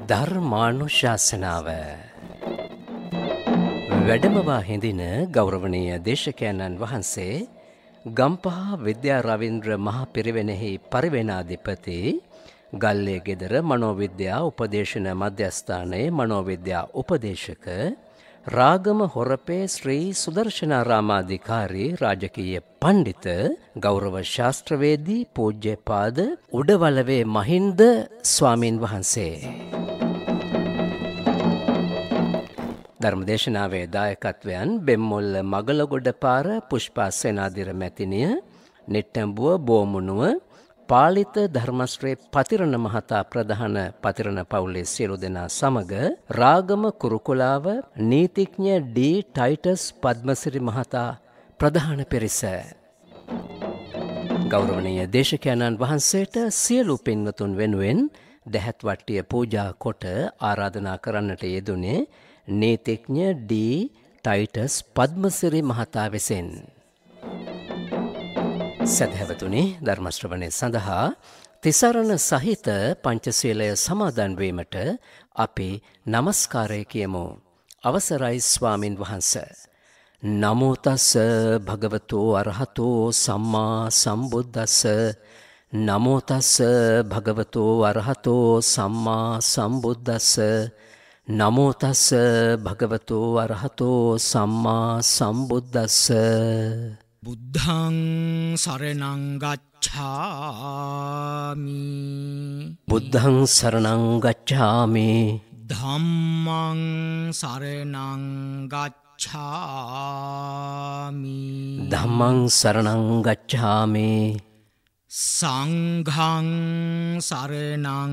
ධර්මානුශාසනාව වැඩමවා හිඳින ගෞරවනීය දේශකයන්න් වහන්සේ ගම්පහ විද්‍යා රවින්ද්‍ර මහා පිරිවෙනෙහි පරිවෙනාධිපති ගල්ලේ ගෙදර මනෝවිද්‍යා උපදේශන මධ්‍යස්ථානයේ මනෝවිද්‍යා උපදේශක රාගම හොරපේ ශ්‍රී සුදර්ශනාරාමාධිකාරී රාජකීය පණ්ඩිත ගෞරව ශාස්ත්‍රවේදී පූජ්‍යපාද උඩවලවේ මහින්ද ස්වාමින් වහන්සේ ධර්මදේශනාවේ දායකත්වයන් බෙම්මුල්ල මගලගොඩ පාර පුෂ්පා සේනාධිර මැතිනිය නිට්ටඹුව බෝමුණුව පාලිත ධර්මශ්‍රේ පතිරණ මහතා ප්‍රධාන පතිරණ පවුලේ සියලු දෙනා සමග රාගම කුරුකුලාව නීතිඥ ඩී ටයිටස් පද්මසිරි මහතා ප්‍රධාන පිරිස ගෞරවනීය දේශකයන්න් වහන්සේට සියලු පින්වතුන් වෙනුවෙන් දැහැත් වට්ටිය පූජා කොට ආරාධනා කරන්නට යෙදුනේ නීතිඥ ඩී ටයිටස් පද්මසිරි මහතා විසින්. සදහැවතුනි, ධර්ම ශ්‍රවණය සඳහා තිසරණ සහිත පංචශීලය සමාදන් වීමට අපි නමස්කාරය කියමු. අවසරයි ස්වාමින් වහන්සේ. නමෝ තස් භගවතෝ අරහතෝ සම්මා සම්බුද්දස්ස. නමෝ තස් භගවතෝ අරහතෝ සම්මා සම්බුද්දස්ස. නමෝ තස් භගවතෝ අරහතෝ සම්මා සම්බුද්දස්ස. බුද්ධං සරණං ගච්ඡාමි. බුද්ධං සරණං ගච්ඡාමි. ධම්මං සරණං ගච්ඡාමි. ධම්මං සරණං ගච්ඡාමි. සංඝං සරණං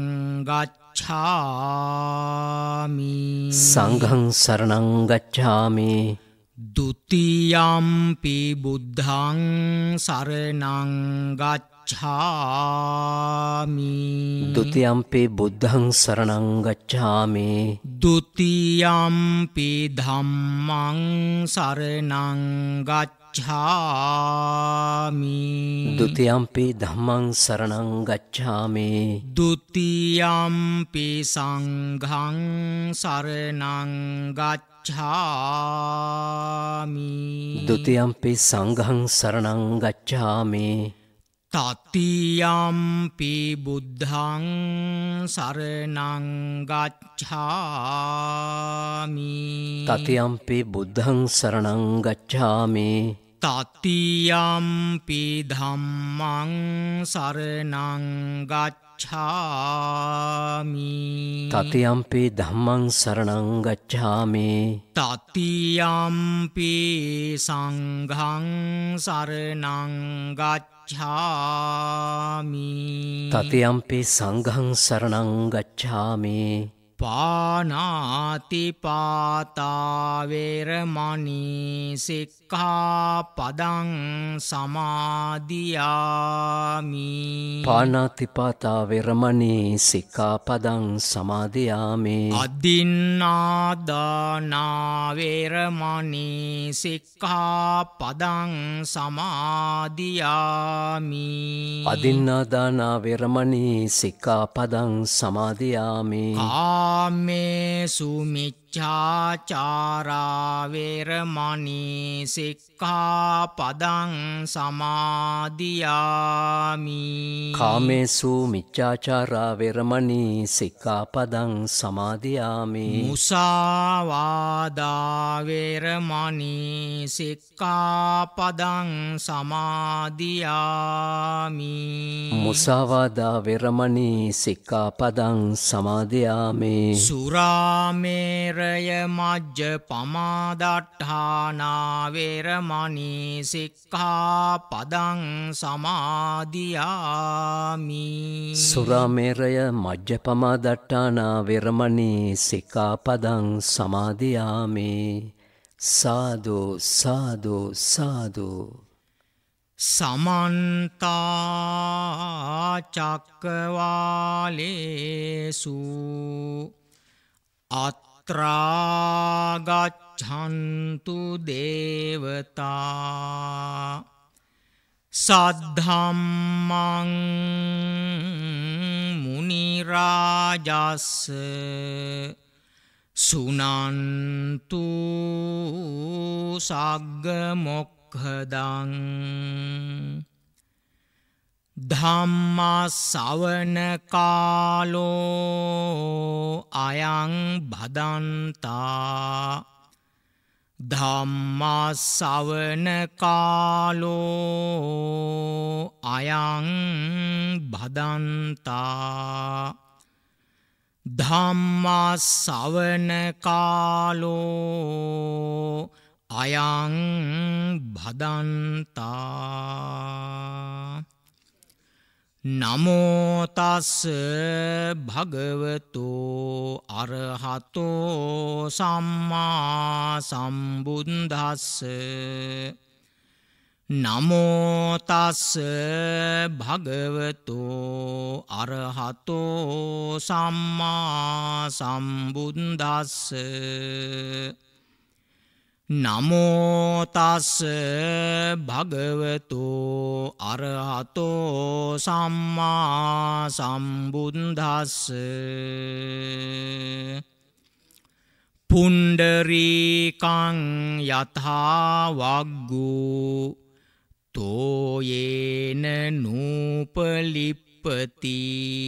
ගච්ඡාමි. සංඝං සරණං ගච්ඡාමි. ဒုတိယံ පි බුද්ධං සරණං ගච්ඡාමි. ဒုတိယံ පි බුද්ධං සරණං ගච්ඡාමි. ဒုတိယံ පි ධම්මං සරණං ගච්ඡාමි. ဒုတိယံ පි ධම්මං සරණං ගච්ඡාමි. ဒုတိယံ පි සංඝං සරණං ගච්ඡාමි. ဒုတိယံ පි සංඝං සරණං ගච්ඡාමි. තතියම්පි බුද්ධං සරණං ගච්ඡාමි. တတိယံ පි බුද්ධං සරණං ගච්ඡාමි. තතියම්පි ධම්මං සරණං ගච්ඡාමි. တတိယံ පි ධම්මං සරණං ගච්ඡාමි. තතියම්පි සංඝං සරණං ගච්ඡාමි. တတိယံ පි සංඝං සරණං ගච්ඡාමි. පානාතිපාතා වේරමණී සික්ඛාපදං සමාදියාමි. පාණාතිපාතා වේරමණී සික්ඛාපදං සමාදියාමි. අදින්නාදානා වේරමණී සික්ඛාපදං සමාදියාමි. අදින්නාදානා වේරමණී සික්ඛාපදං සමාදියාමි. කාමේසු මිච්ඡාචාරා වේරමණී සික්ඛාපදං සමාදියාමි. කාමේසු මිච්ඡාචාරා වේරමණී සික්ඛාපදං සමාදියාමි. මුසාවාදා වේරමණී සික්ඛාපදං සමාදියාමි. මුසාවාදා වේරමණී සික්ඛාපදං සමාදියාමි. සුරාමේරය මජ්ජපමාදට්ඨානා වේරමණී සික්ඛාපදං සමාදියාමි. සුරාමේරය මජ්ජපමාදට්ඨානා වේරමණී සික්ඛාපදං සමාදියාමි. සාදු සාදු සාදු. සමන්තා චක්කවාලේසු අත්‍රා ගච්ඡන්තු දේවතා සද්ධම්මං මුනි රාජස්ස සුනන්තු සග්ග මොක්ඛදං ධම්මා ශ්‍රවණ කාලෝ අයං භදන්තා ධම්මා ශ්‍රවණ කාලෝ අයං භදන්තා ධම්මා ශ්‍රවණ කාලෝ අයං භදන්තා නමෝ තස්ස භගවතු අරහතෝ සම්මා සම්බුද්දස්ස නමෝ තස්ස භගවතු අරහතෝ සම්මා සම්බුද්දස්ස නමෝ තස්ස භගවතු අරහතෝ සම්මා සම්බුද්දස්ස පුණ්ඩරීකං යථා වග්ගෝ තෝයේන නූපලිප්පති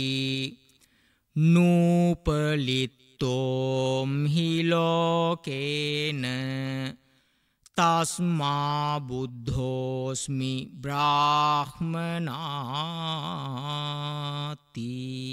නූපලිත්තෝම් හිලෝකේන තස්මා බුද්ධෝස්මි බ්‍රාහ්මනාති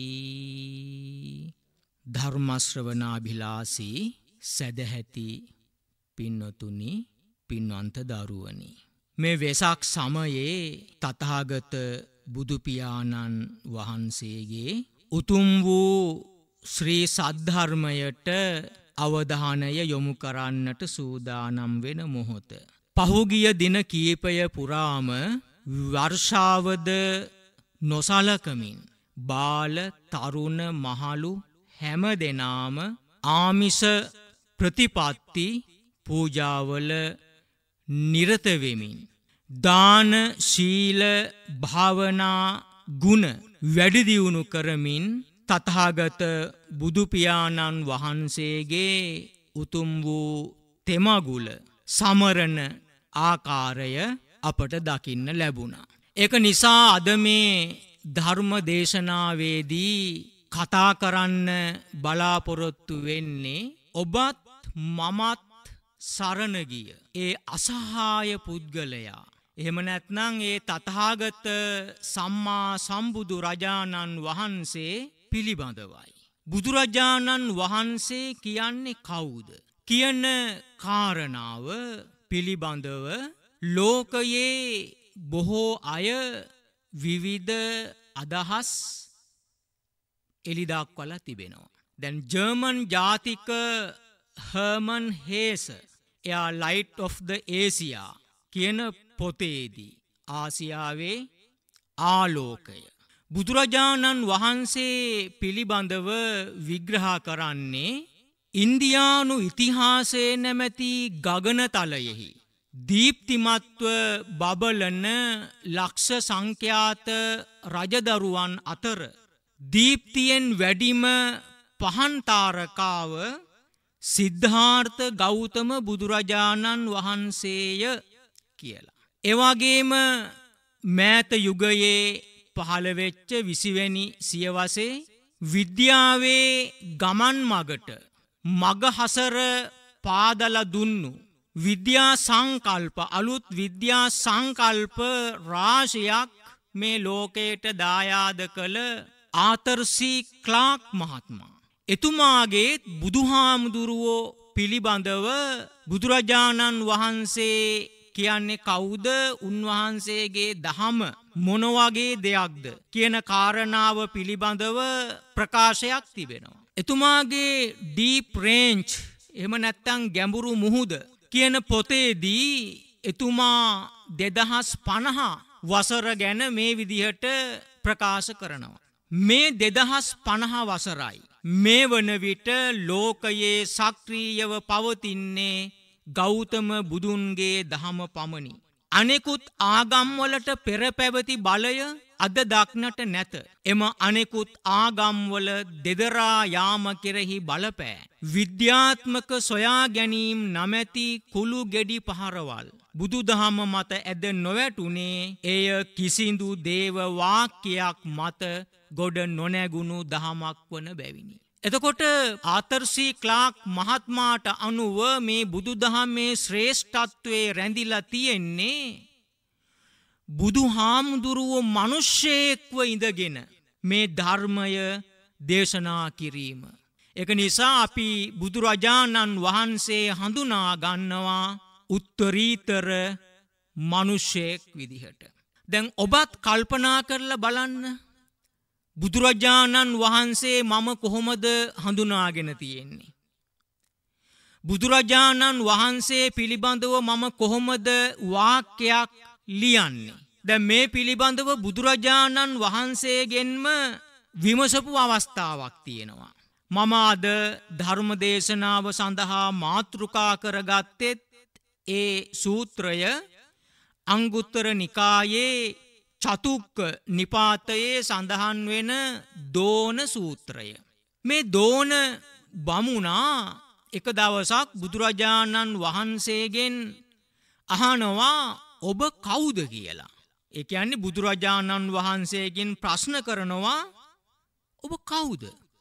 ධර්මශ්‍රවණාභිලාසී සදැහැති පින්වතුනි පින්වන්ත දරුවනි මේ වෙසක් සමයේ තථාගත බුදුපියාණන් වහන්සේගේ උතුම් වූ ශ්‍රී සද්ධර්මයට අවධානය යොමු කරන්නට සූදානම් වෙන මොහොත. පහුගිය දින කීපය පුරාම වර්ෂාවද නොසලකමින් බාල තරුණ මහලු හැම දෙනාම ආමිස ප්‍රතිපත්ති පූජාවල නිරත වෙමින් දාන ශීල භාවනා ගුණ වැඩි දියුණු කරමින් තථාගත බුදුපියාණන් වහන්සේගේ උතුම් වූ තෙමගුල සමරන ආකාරය අපට දකින්න ලැබුණා. ඒක නිසා අද මේ ධර්ම දේශනාවේදී කතා කරන්න බලාපොරොත්තු වෙන්නේ ඔබත් මමත් සරණ ගිය ඒ අසහාය පුද්ගලයා. එහෙම නැත්නම් ඒ තථාගත සම්මා සම්බුදු රජාණන් වහන්සේ පිළිබඳවයි. බුදුරජාණන් වහන්සේ කියන්නේ කවුද කියන කාරණාව පිළිබඳව ලෝකයේ බොහෝ අය විවිධ අදහස් එළිදක්වලා තිබෙනවා. දැන් ජර්මන් ජාතික හර්මන් හේස එයා ලයිට් ඔෆ් ද ඒසියා කියන පොතේදී ආසියාවේ ආලෝකය බුදුරජාණන් වහන්සේ පිළිබඳව විග්‍රහ කරන්නේ ඉන්දියානු ඉතිහාසයේ නැමැති ගගනතලයෙහි දීප්තිමත්ව බබලන ලක්ෂ සංඛ්‍යාත රජදරුවන් අතර දීප්තියෙන් වැඩිම පහන් තාරකාව සිද්ධාර්ථ ගෞතම බුදුරජාණන් වහන්සේය කියලා. එවැගේම මෑත යුගයේ පහළ වෙච්ච 20 වෙනි සියවසේ විද්‍යාවේ ගමන් මගට මගහසර පාදලා දුන්නු විද්‍යා සංකල්ප අලුත් විද්‍යා සංකල්ප රාශියක් මේ ලෝකයට දායාද කළ ආතර් සී ක්ලාක් මහත්මයා එතුමාගේ බුදුහාමුදුරුවෝ පිළිබඳව බුදුරජාණන් වහන්සේ කියන්නේ කවුද උන්වහන්සේගේ දහම මොන වගේ දෙයක්ද කියන කාරණාව පිළිබඳව ප්‍රකාශයක් තිබෙනවා. එතුමාගේ ඩීප් රේන්ජ් එහෙම නැත්නම් ගැඹුරු මුහුද කියන පොතේදී එතුමා 2050 වසර ගැන මේ විදිහට ප්‍රකාශ කරනවා. මේ 2050 වසරයි මේ වන විට ලෝකයේ සක්‍රීයව පවතින්නේ ගෞතම බුදුන්ගේ දහම පමණි. අනෙකුත් ආගම්වලට පෙර පැවති බලය අද දක්නට නැත. එම අනෙකුත් ආගම්වල දෙදරා යාම කෙරෙහි බලපෑ විද්‍යාත්මක සොයා ගැනීම් නමැති කුළු ගෙඩි පහරවල් බුදුදහම මත ඇද නොවැටුනේ එය කිසිදු දේව වාක්‍යයක් මත ගොඩ නොනැගුණු දහමක් වන බැවිනි. එතකොට ආතර් සී ක්ලාක් මහත්මාට අනුව මේ බුදුදහමේ ශ්‍රේෂ්ඨත්වයේ රැඳිලා තියෙන්නේ බුදු හාමුදුරුවෝ මිනිස්සෙක්ව ඉඳගෙන මේ ධර්මය දේශනා කිරීම. ඒක නිසා අපි බුදුරජාණන් වහන්සේ හඳුනා ගන්නවා උත්තරීතර මිනිසෙක් විදිහට. දැන් ඔබත් කල්පනා කරලා බලන්න බුදුරජාණන් වහන්සේ මම කොහොමද හඳුනාගෙන තියෙන්නේ? බුදුරජාණන් වහන්සේ පිළිබඳව මම කොහොමද වාක්‍යයක් ලියන්නේ? දැන් මේ පිළිබඳව බුදුරජාණන් වහන්සේගෙන්ම විමසපු අවස්ථාවක් තියෙනවා. මම අද ධර්ම දේශනාව සඳහා මාතෘකා කරගත්තෙත් ඒ සූත්‍රය අංගුත්තර නිකායේ චතුක්ක නිපාතයේ සඳහන් වෙන දෝන සූත්‍රය. මේ දෝන බමුණා එක දවසක් බුදුරජාණන් වහන්සේගෙන් අහනවා ඔබ කවුද කියලා. ඒ කියන්නේ බුදුරජාණන් වහන්සේගෙන් ප්‍රශ්න කරනවා ඔබ කවුද?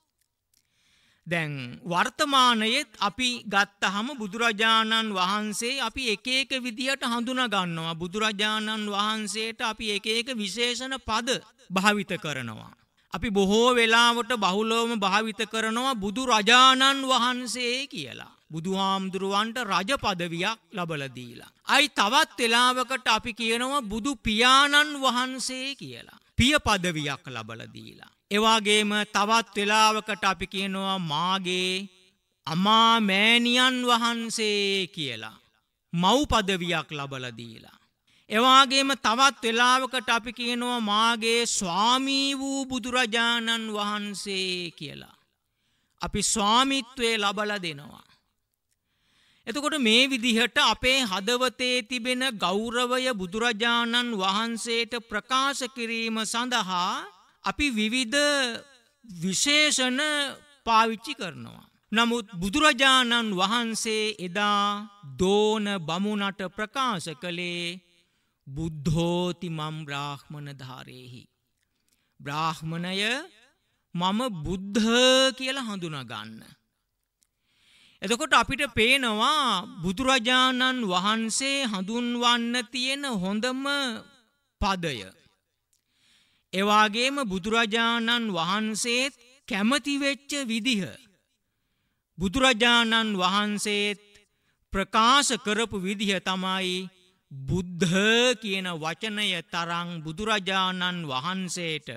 දැන් වර්තමානයේත් අපි ගත්තහම බුදුරජාණන් වහන්සේ අපි එක එක විදිහට හඳුනා ගන්නවා. බුදුරජාණන් වහන්සේට අපි එක එක විශේෂණ පද භාවිත කරනවා. අපි බොහෝ වෙලාවට බහුලවම භාවිත කරනවා බුදුරජාණන් වහන්සේ කියලා. බුදුහාමුදුරුවන්ට රජ පදවියක් ලබලා දීලා. අයි තවත් වෙලාවකට අපි කියනවා බුදු පියාණන් වහන්සේ කියලා. පිය පදවියක් ලබලා දීලා. එවාගේම තවත් වෙලාවකට අපි කියනවා මාගේ අමා මෑණියන් වහන්සේ කියලා. මව් පදවියක් ලබලා දීලා. එවාගේම තවත් වෙලාවකට අපි කියනවා මාගේ ස්වාමී වූ බුදුරජාණන් වහන්සේ කියලා. අපි ස්වාමිත්වයේ ලබලා දෙනවා. එතකොට මේ විදිහට අපේ හදවතේ තිබෙන ගෞරවය බුදුරජාණන් වහන්සේට ප්‍රකාශ කිරීම සඳහා අපි විවිධ විශේෂණ පාවිච්චි කරනවා. නමුත් බුදුරජාණන් වහන්සේ එදා දෝන බමුණට ප්‍රකාශ කළේ බුද්ධෝති මම් බ්‍රාහ්මණ ධාරේහි. බ්‍රාහ්මණය මම බුද්ධ කියලා හඳුනා ගන්න. එතකොට අපිට පේනවා බුදුරජාණන් වහන්සේ හඳුන්වන්න තියෙන හොඳම පදය. එවාගේම බුදුරජාණන් වහන්සේත් කැමති වෙච්ච විදිහ. බුදුරජාණන් වහන්සේත් ප්‍රකාශ කරපු විදිහ තමයි බුද්ධ කියන වචනය තරම් බුදුරජාණන් වහන්සේට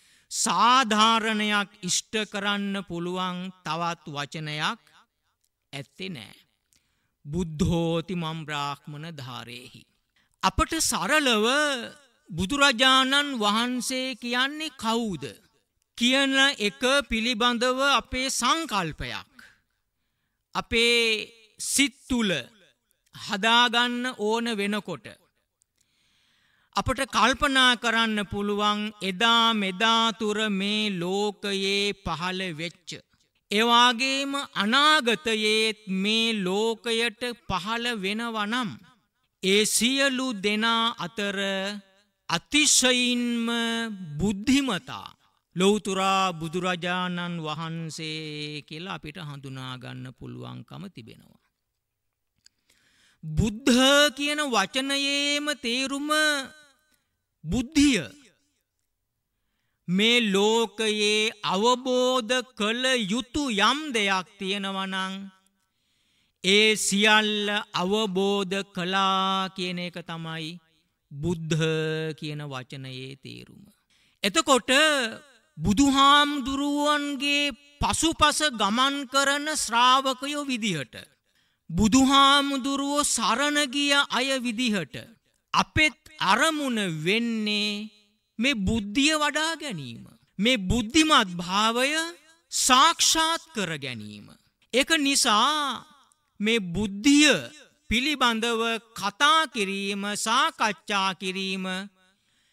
සාධාරණයක් ඉෂ්ට කරන්න පුළුවන් තවත් වචනයක් ඇත්තේ නෑ. බුද්ධෝති මම් බ්‍රාහ්මණ ධාරේහි. අපට සරලව බුදුරජාණන් වහන්සේ කියන්නේ කවුද කියන එක පිළිබඳව අපේ සංකල්පයක් අපේ සිත් තුළ හදාගන්න ඕන වෙනකොට අපට කල්පනා කරන්න පුළුවන් එදා මෙදා තුර මේ ලෝකයේ පහළ වෙච්ච එවාගේම අනාගතයේත් මේ ලෝකයට පහළ වෙනවනම් ඒ සියලු දෙනා අතර අතිශයින්ම බුද්ධිමතා ලෞතුරා බුදුරජාණන් වහන්සේ කියලා අපිට හඳුනා ගන්න පුළුවන්කම තිබෙනවා. බුද්ධ කියන වචනයේම තේරුම බුද්ධිය. මේ ලෝකයේ අවබෝධ කළ යුතු යම් දෙයක් තියෙනවා නම් ඒ සියල්ල අවබෝධ කළා කියන එක තමයි බුද්ධ කියන වචනයේ තේරුම. එතකොට බුදුහාමුදුරුවන්ගේ පසුපස ගමන් කරන ශ්‍රාවකයෝ විදිහට බුදුහාමුදුරුවෝ සරණ ගිය අය විදිහට අපෙත් අරමුණ වෙන්නේ මේ බුද්ධිය වඩා ගැනීම. මේ බුද්ධිමත් භාවය සාක්ෂාත් කර ගැනීම. ඒක නිසා මේ බුද්ධිය පිළිබඳව කතා කිරීම සාකච්ඡා කිරීම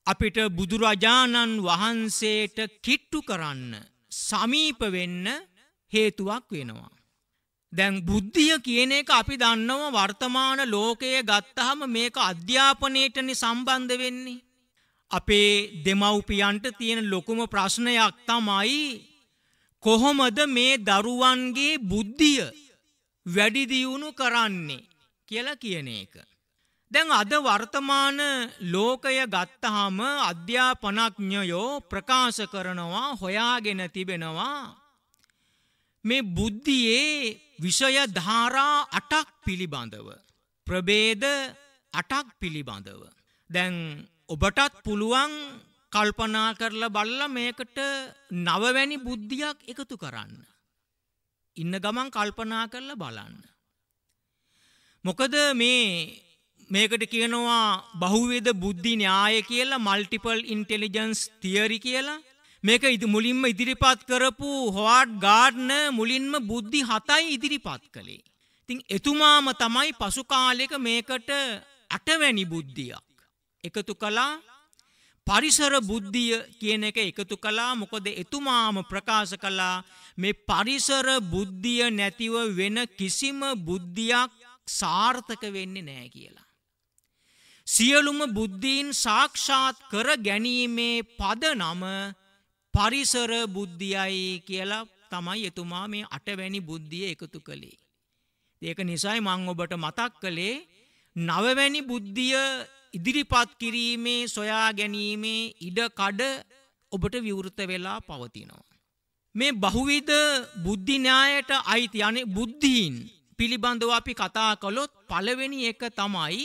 අපිට බුදුරජාණන් වහන්සේට කිට්ටු කරන්න සමීප වෙන්න හේතුවක් වෙනවා. දැන් බුද්ධිය කියන එක අපි දන්නවා වර්තමාන ලෝකයේ ගත්තහම මේක අධ්‍යාපනයටනේ සම්බන්ධ වෙන්නේ. අපේ දෙමව්පියන්ට තියෙන ලොකුම ප්‍රශ්නයක් තමයි කොහොමද මේ දරුවන්ගේ බුද්ධිය වැඩි දියුණු කරන්නේ කියලා කියන එක. දැන් අද වර්තමාන ලෝකය ගත්තහම අධ්‍යාපනඥයෝ ප්‍රකාශ කරනවා හොයාගෙන තිබෙනවා මේ බුද්ධියේ විෂය ධාරා 8ක් පිළිබඳව ප්‍රභේද 8ක් පිළිබඳව. දැන් ඔබටත් පුළුවන් කල්පනා කරලා බලලා මේකට 9 වැනි බුද්ධියක් එකතු කරන්න. ඉන්න ගමන් කල්පනා කරලා බලන්න. මොකද මේකට කියනවා බහුවිධ බුද්ධි න්‍යාය කියලා, මල්ටිපල් ඉන්ටෙලිජන්ස් තියරි කියලා. මේක මුලින්ම ඉදිරිපත් කරපු හොවර්ඩ් ගාර්ඩ්නර් මුලින්ම බුද්ධි 7යි ඉදිරිපත් කළේ. ඉතින් එතුමාම තමයි පසු කාලෙක මේකට 8 වැනි බුද්ධියක් එකතු කළා. පරිසර බුද්ධිය කියන එක එකතු කළා. මොකද එතුමාම ප්‍රකාශ කළා මේ පරිසර බුද්ධිය නැතිව වෙන කිසිම බුද්ධියක් සාර්ථක වෙන්නේ නැහැ කියලා. සියලුම බුද්ධීන් සාක්ෂාත් කර ගැනීමේ පදනම පරිසර බුද්ධියයි කියලා තමයි එතුමා මේ 8 වැනි බුද්ධිය එකතු කළේ. ඒක නිසායි මම ඔබට මතක් කළේ 9 වැනි බුද්ධිය ඉදිරිපත් කිරීමේ සොයා ගැනීමේ ඉඩ කඩ ඔබට විවෘත වෙලා පවතිනවා. මේ බහුවිධ බුද්ධි න්‍යායට අයිති අනේ බුද්ධීන් පිළිබඳව අපි කතා කළොත් පළවෙනි එක තමයි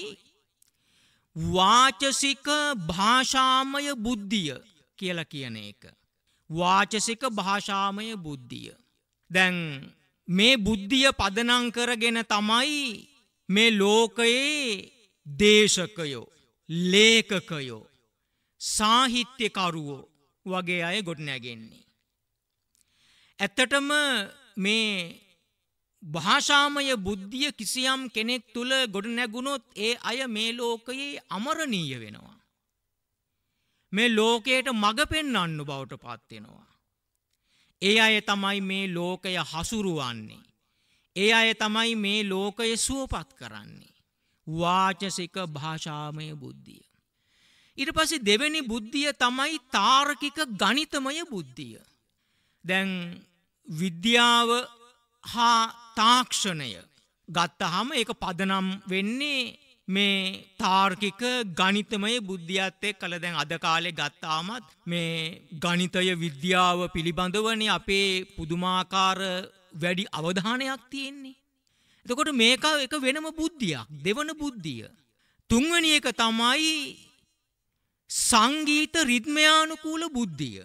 වාචසික භාෂාමය බුද්ධිය කියලා කියන එක. වාචසික භාෂාමය බුද්ධිය. දැන් මේ බුද්ධිය පදනම් කරගෙන තමයි මේ ලෝකයේ දේශකයෝ, ලේඛකයෝ, සාහිත්‍යකරුවෝ වගේ අය ගොඩනැගෙන්නේ. ඇත්තටම මේ භාෂාමය බුද්ධිය කිසියම් කෙනෙක් තුල ගොඩනැගුණොත් ඒ අය මේ ලෝකයේ අමරණීය වෙනවා. මේ ලෝකයට මඟ පෙන්වන්න බවට පත් වෙනවා. ඒ අය තමයි මේ ලෝකය හසුරුවන්නේ. ඒ අය තමයි මේ ලෝකය සුවපත් කරන්නේ. වාචසික භාෂාමය බුද්ධිය. ඊට පස්සේ දෙවෙනි බුද්ධිය තමයි තාර්කික ගණිතමය බුද්ධිය. දැන් විද්‍යාව හා තාක්ෂණය ගත්තහම ඒක පදනම් වෙන්නේ මේ තාර්කික ගණිතමය බුද්ධියත් එක්කලා. දැන් අද කාලේ ගත්තාමත් මේ ගණිතය විද්‍යාව පිළිබඳවනේ අපේ පුදුමාකාර වැඩි අවධානයක් තියෙන්නේ. එතකොට මේක එක වෙනම බුද්ධියක්. දෙවන බුද්ධිය. තුන්වෙනි එක තමයි සංගීත රිද්මයානුකූල බුද්ධිය.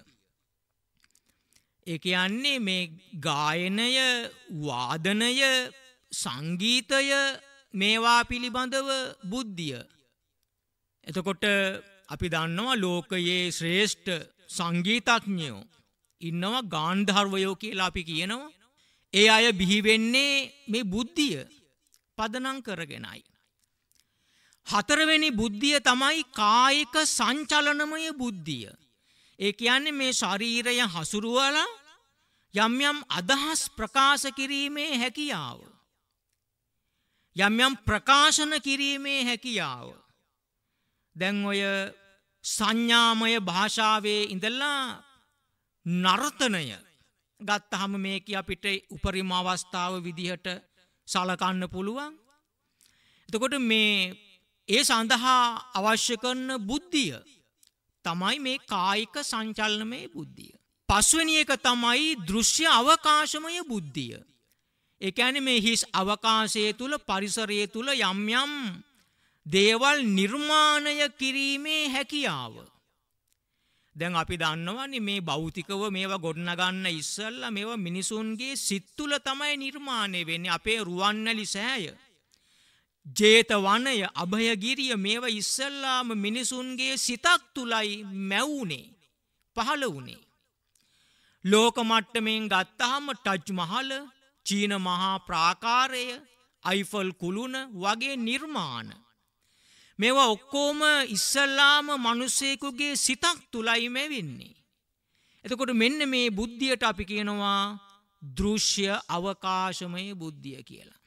ඒ කියන්නේ මේ ගායනය, වාදනය, සංගීතය මේවා පිළිබඳව බුද්ධිය. එතකොට අපි දන්නවා ලෝකයේ ශ්‍රේෂ්ඨ සංගීතඥයෝ ඉන්නවා, ගාන්ධර්වයෝ කියලා අපි කියනවා. ඒ අය බිහි වෙන්නේ මේ බුද්ධිය පදනම් කරගෙනයි. හතරවෙනි බුද්ධිය තමයි කායික සංචලනමය බුද්ධිය. ඒ කියන්නේ මේ ශරීරය හසුරුවලා යම් යම් අදහස් ප්‍රකාශ කිරීමේ හැකියාව, යම් යම් ප්‍රකාශන කිරීමේ හැකියාව. දැන් ඔය සංඥාමය භාෂාවේ ඉඳලා නර්තනය ගත්තහම මේක අපිට උපරිම අවස්ථාව විදිහට සලකන්න පුළුවන්. එතකොට මේ ඒ සඳහා අවශ්‍ය කරන බුද්ධිය තමයි මේ කායික සංචලනමය බුද්ධිය. පස්වෙනි එක තමයි දෘශ්‍ය අවකාශමය බුද්ධිය. ඒ කියන්නේ මේ හිස් අවකාශයේ තුල, පරිසරයේ තුල යම් යම් දේවල් නිර්මාණය කිරීමේ හැකියාව. දැන් අපි දන්නවනේ මේ භෞතිකව මේවා ගොඩනගන්න ඉස්සෙල්ලා මේවා මිනිසුන්ගේ සිත් තුළ තමයි නිර්මාණය වෙන්නේ. අපේ රුවන්වැලි සෑය, ජේතවනය, අභයගිරිය මේවා ඉස්සෙල්ලාම මිනිසුන්ගේ සිතක් තුලයි මැවුනේ, පහළ වුණේ. ලෝක මට්ටමින් ගත්තාම ටජ් මහල, චීන මහා ප්‍රාකාරය, අයිෆල් කුලුණ වගේ නිර්මාණ මේවා ඔක්කොම ඉස්සල්ලාම මිනිසෙකුගේ සිතක් තුලයි මේ වෙන්නේ. එතකොට මෙන්න මේ බුද්ධියට අපි කියනවා දෘශ්‍ය අවකාශමය බුද්ධිය කියලා.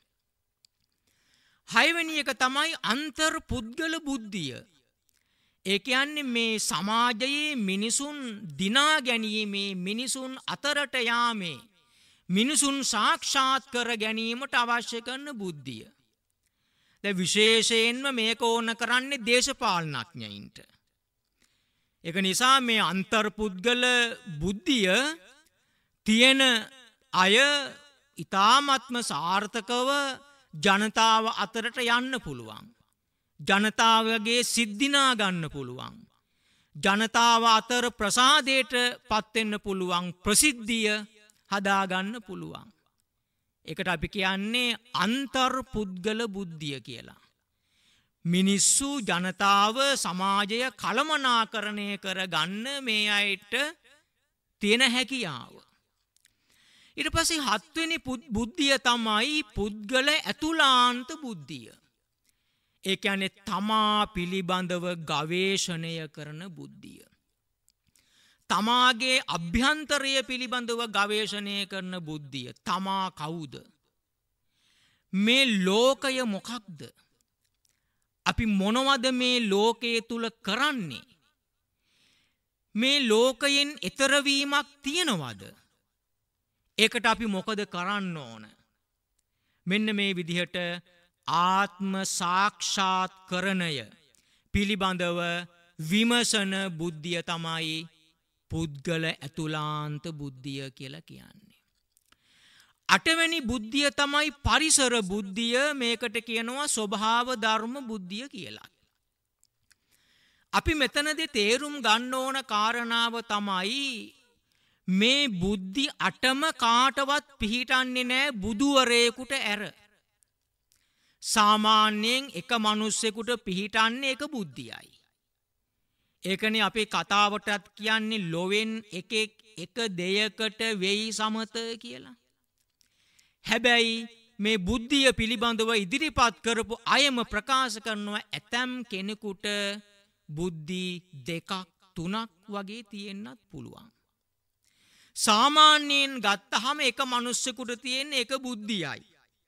6 වෙනි එක තමයි අන්තර් පුද්ගල බුද්ධිය. ඒ කියන්නේ මේ සමාජයේ මිනිසුන් දිනා ගැනීමේ, මිනිසුන් අතරට යාමේ, මිනිසුන් සාක්ෂාත් කර ගැනීමට අවශ්‍ය කරන බුද්ධිය. දැන් විශේෂයෙන්ම මේක ඕන කරන්නේ දේශපාලනඥයින්ට. ඒක නිසා මේ අන්තර්පුද්ගල බුද්ධිය තියෙන අය ඊ타ත්ම සාර්ථකව ජනතාව අතරට යන්න පුළුවන්. ජනතාවගේ සිද්ධිනා ගන්න පුළුවන්. ජනතාව අතර ප්‍රසාදයට පත් වෙන්න පුළුවන්, ප්‍රසිද්ධිය හදා ගන්න පුළුවන්. ඒකට අපි කියන්නේ අන්තර්පුද්ගල බුද්ධිය කියලා. මිනිස්සු, ජනතාව, සමාජය කළමනාකරණය කරගන්න මේ අයට තියෙන හැකියාව. ඊට පස්සේ 7 වෙනි බුද්ධිය තමයි පුද්ගල ඇතුළාන්ත බුද්ධිය. ඒ කියන්නේ තමා පිළිබඳව ගවේෂණය කරන බුද්ධිය. තමාගේ අභ්‍යන්තරය පිළිබඳව ගවේෂණය කරන බුද්ධිය. තමා කවුද? මේ ලෝකය මොකක්ද? අපි මොනවද මේ ලෝකයේ තුල කරන්නේ? මේ ලෝකයෙන් එතර වීමක් තියනවද? ඒකට අපි මොකද කරන්න ඕන? මෙන්න මේ විදිහට ආත්ම සාක්ෂාත්කරණය පිළිබඳව විමසන බුද්ධිය තමයි පුද්ගල ඇතුළාන්ත බුද්ධිය කියලා කියන්නේ. 8 වෙනි බුද්ධිය තමයි පරිසර බුද්ධිය. මේකට කියනවා ස්වභාව ධර්ම බුද්ධිය කියලා. අපි මෙතනදී තේරුම් ගන්න ඕන කාරණාව තමයි මේ බුද්ධි 8ම කාටවත් පිහිටන්නේ නැහැ බුදුවරයෙකුට ඇර. සාමාන්‍යයෙන් එක මිනිස්සෙකුට පිහිටන්නේ එක බුද්ධියයි. ඒකනේ අපේ කතාවටත් කියන්නේ ලොවෙන් එකෙක් එක දෙයකට වෙයි සමත කියලා. හැබැයි මේ බුද්ධිය පිළිබඳව ඉදිරිපත් කරපු අයම ප්‍රකාශ කරනවා ඇතම් කෙනෙකුට බුද්ධි 2ක් 3ක් වගේ තියෙන්නත් පුළුවන්. සාමාන්‍යයෙන් ගත්තහම එක මිනිස්සෙකුට තියෙන එක බුද්ධියයි.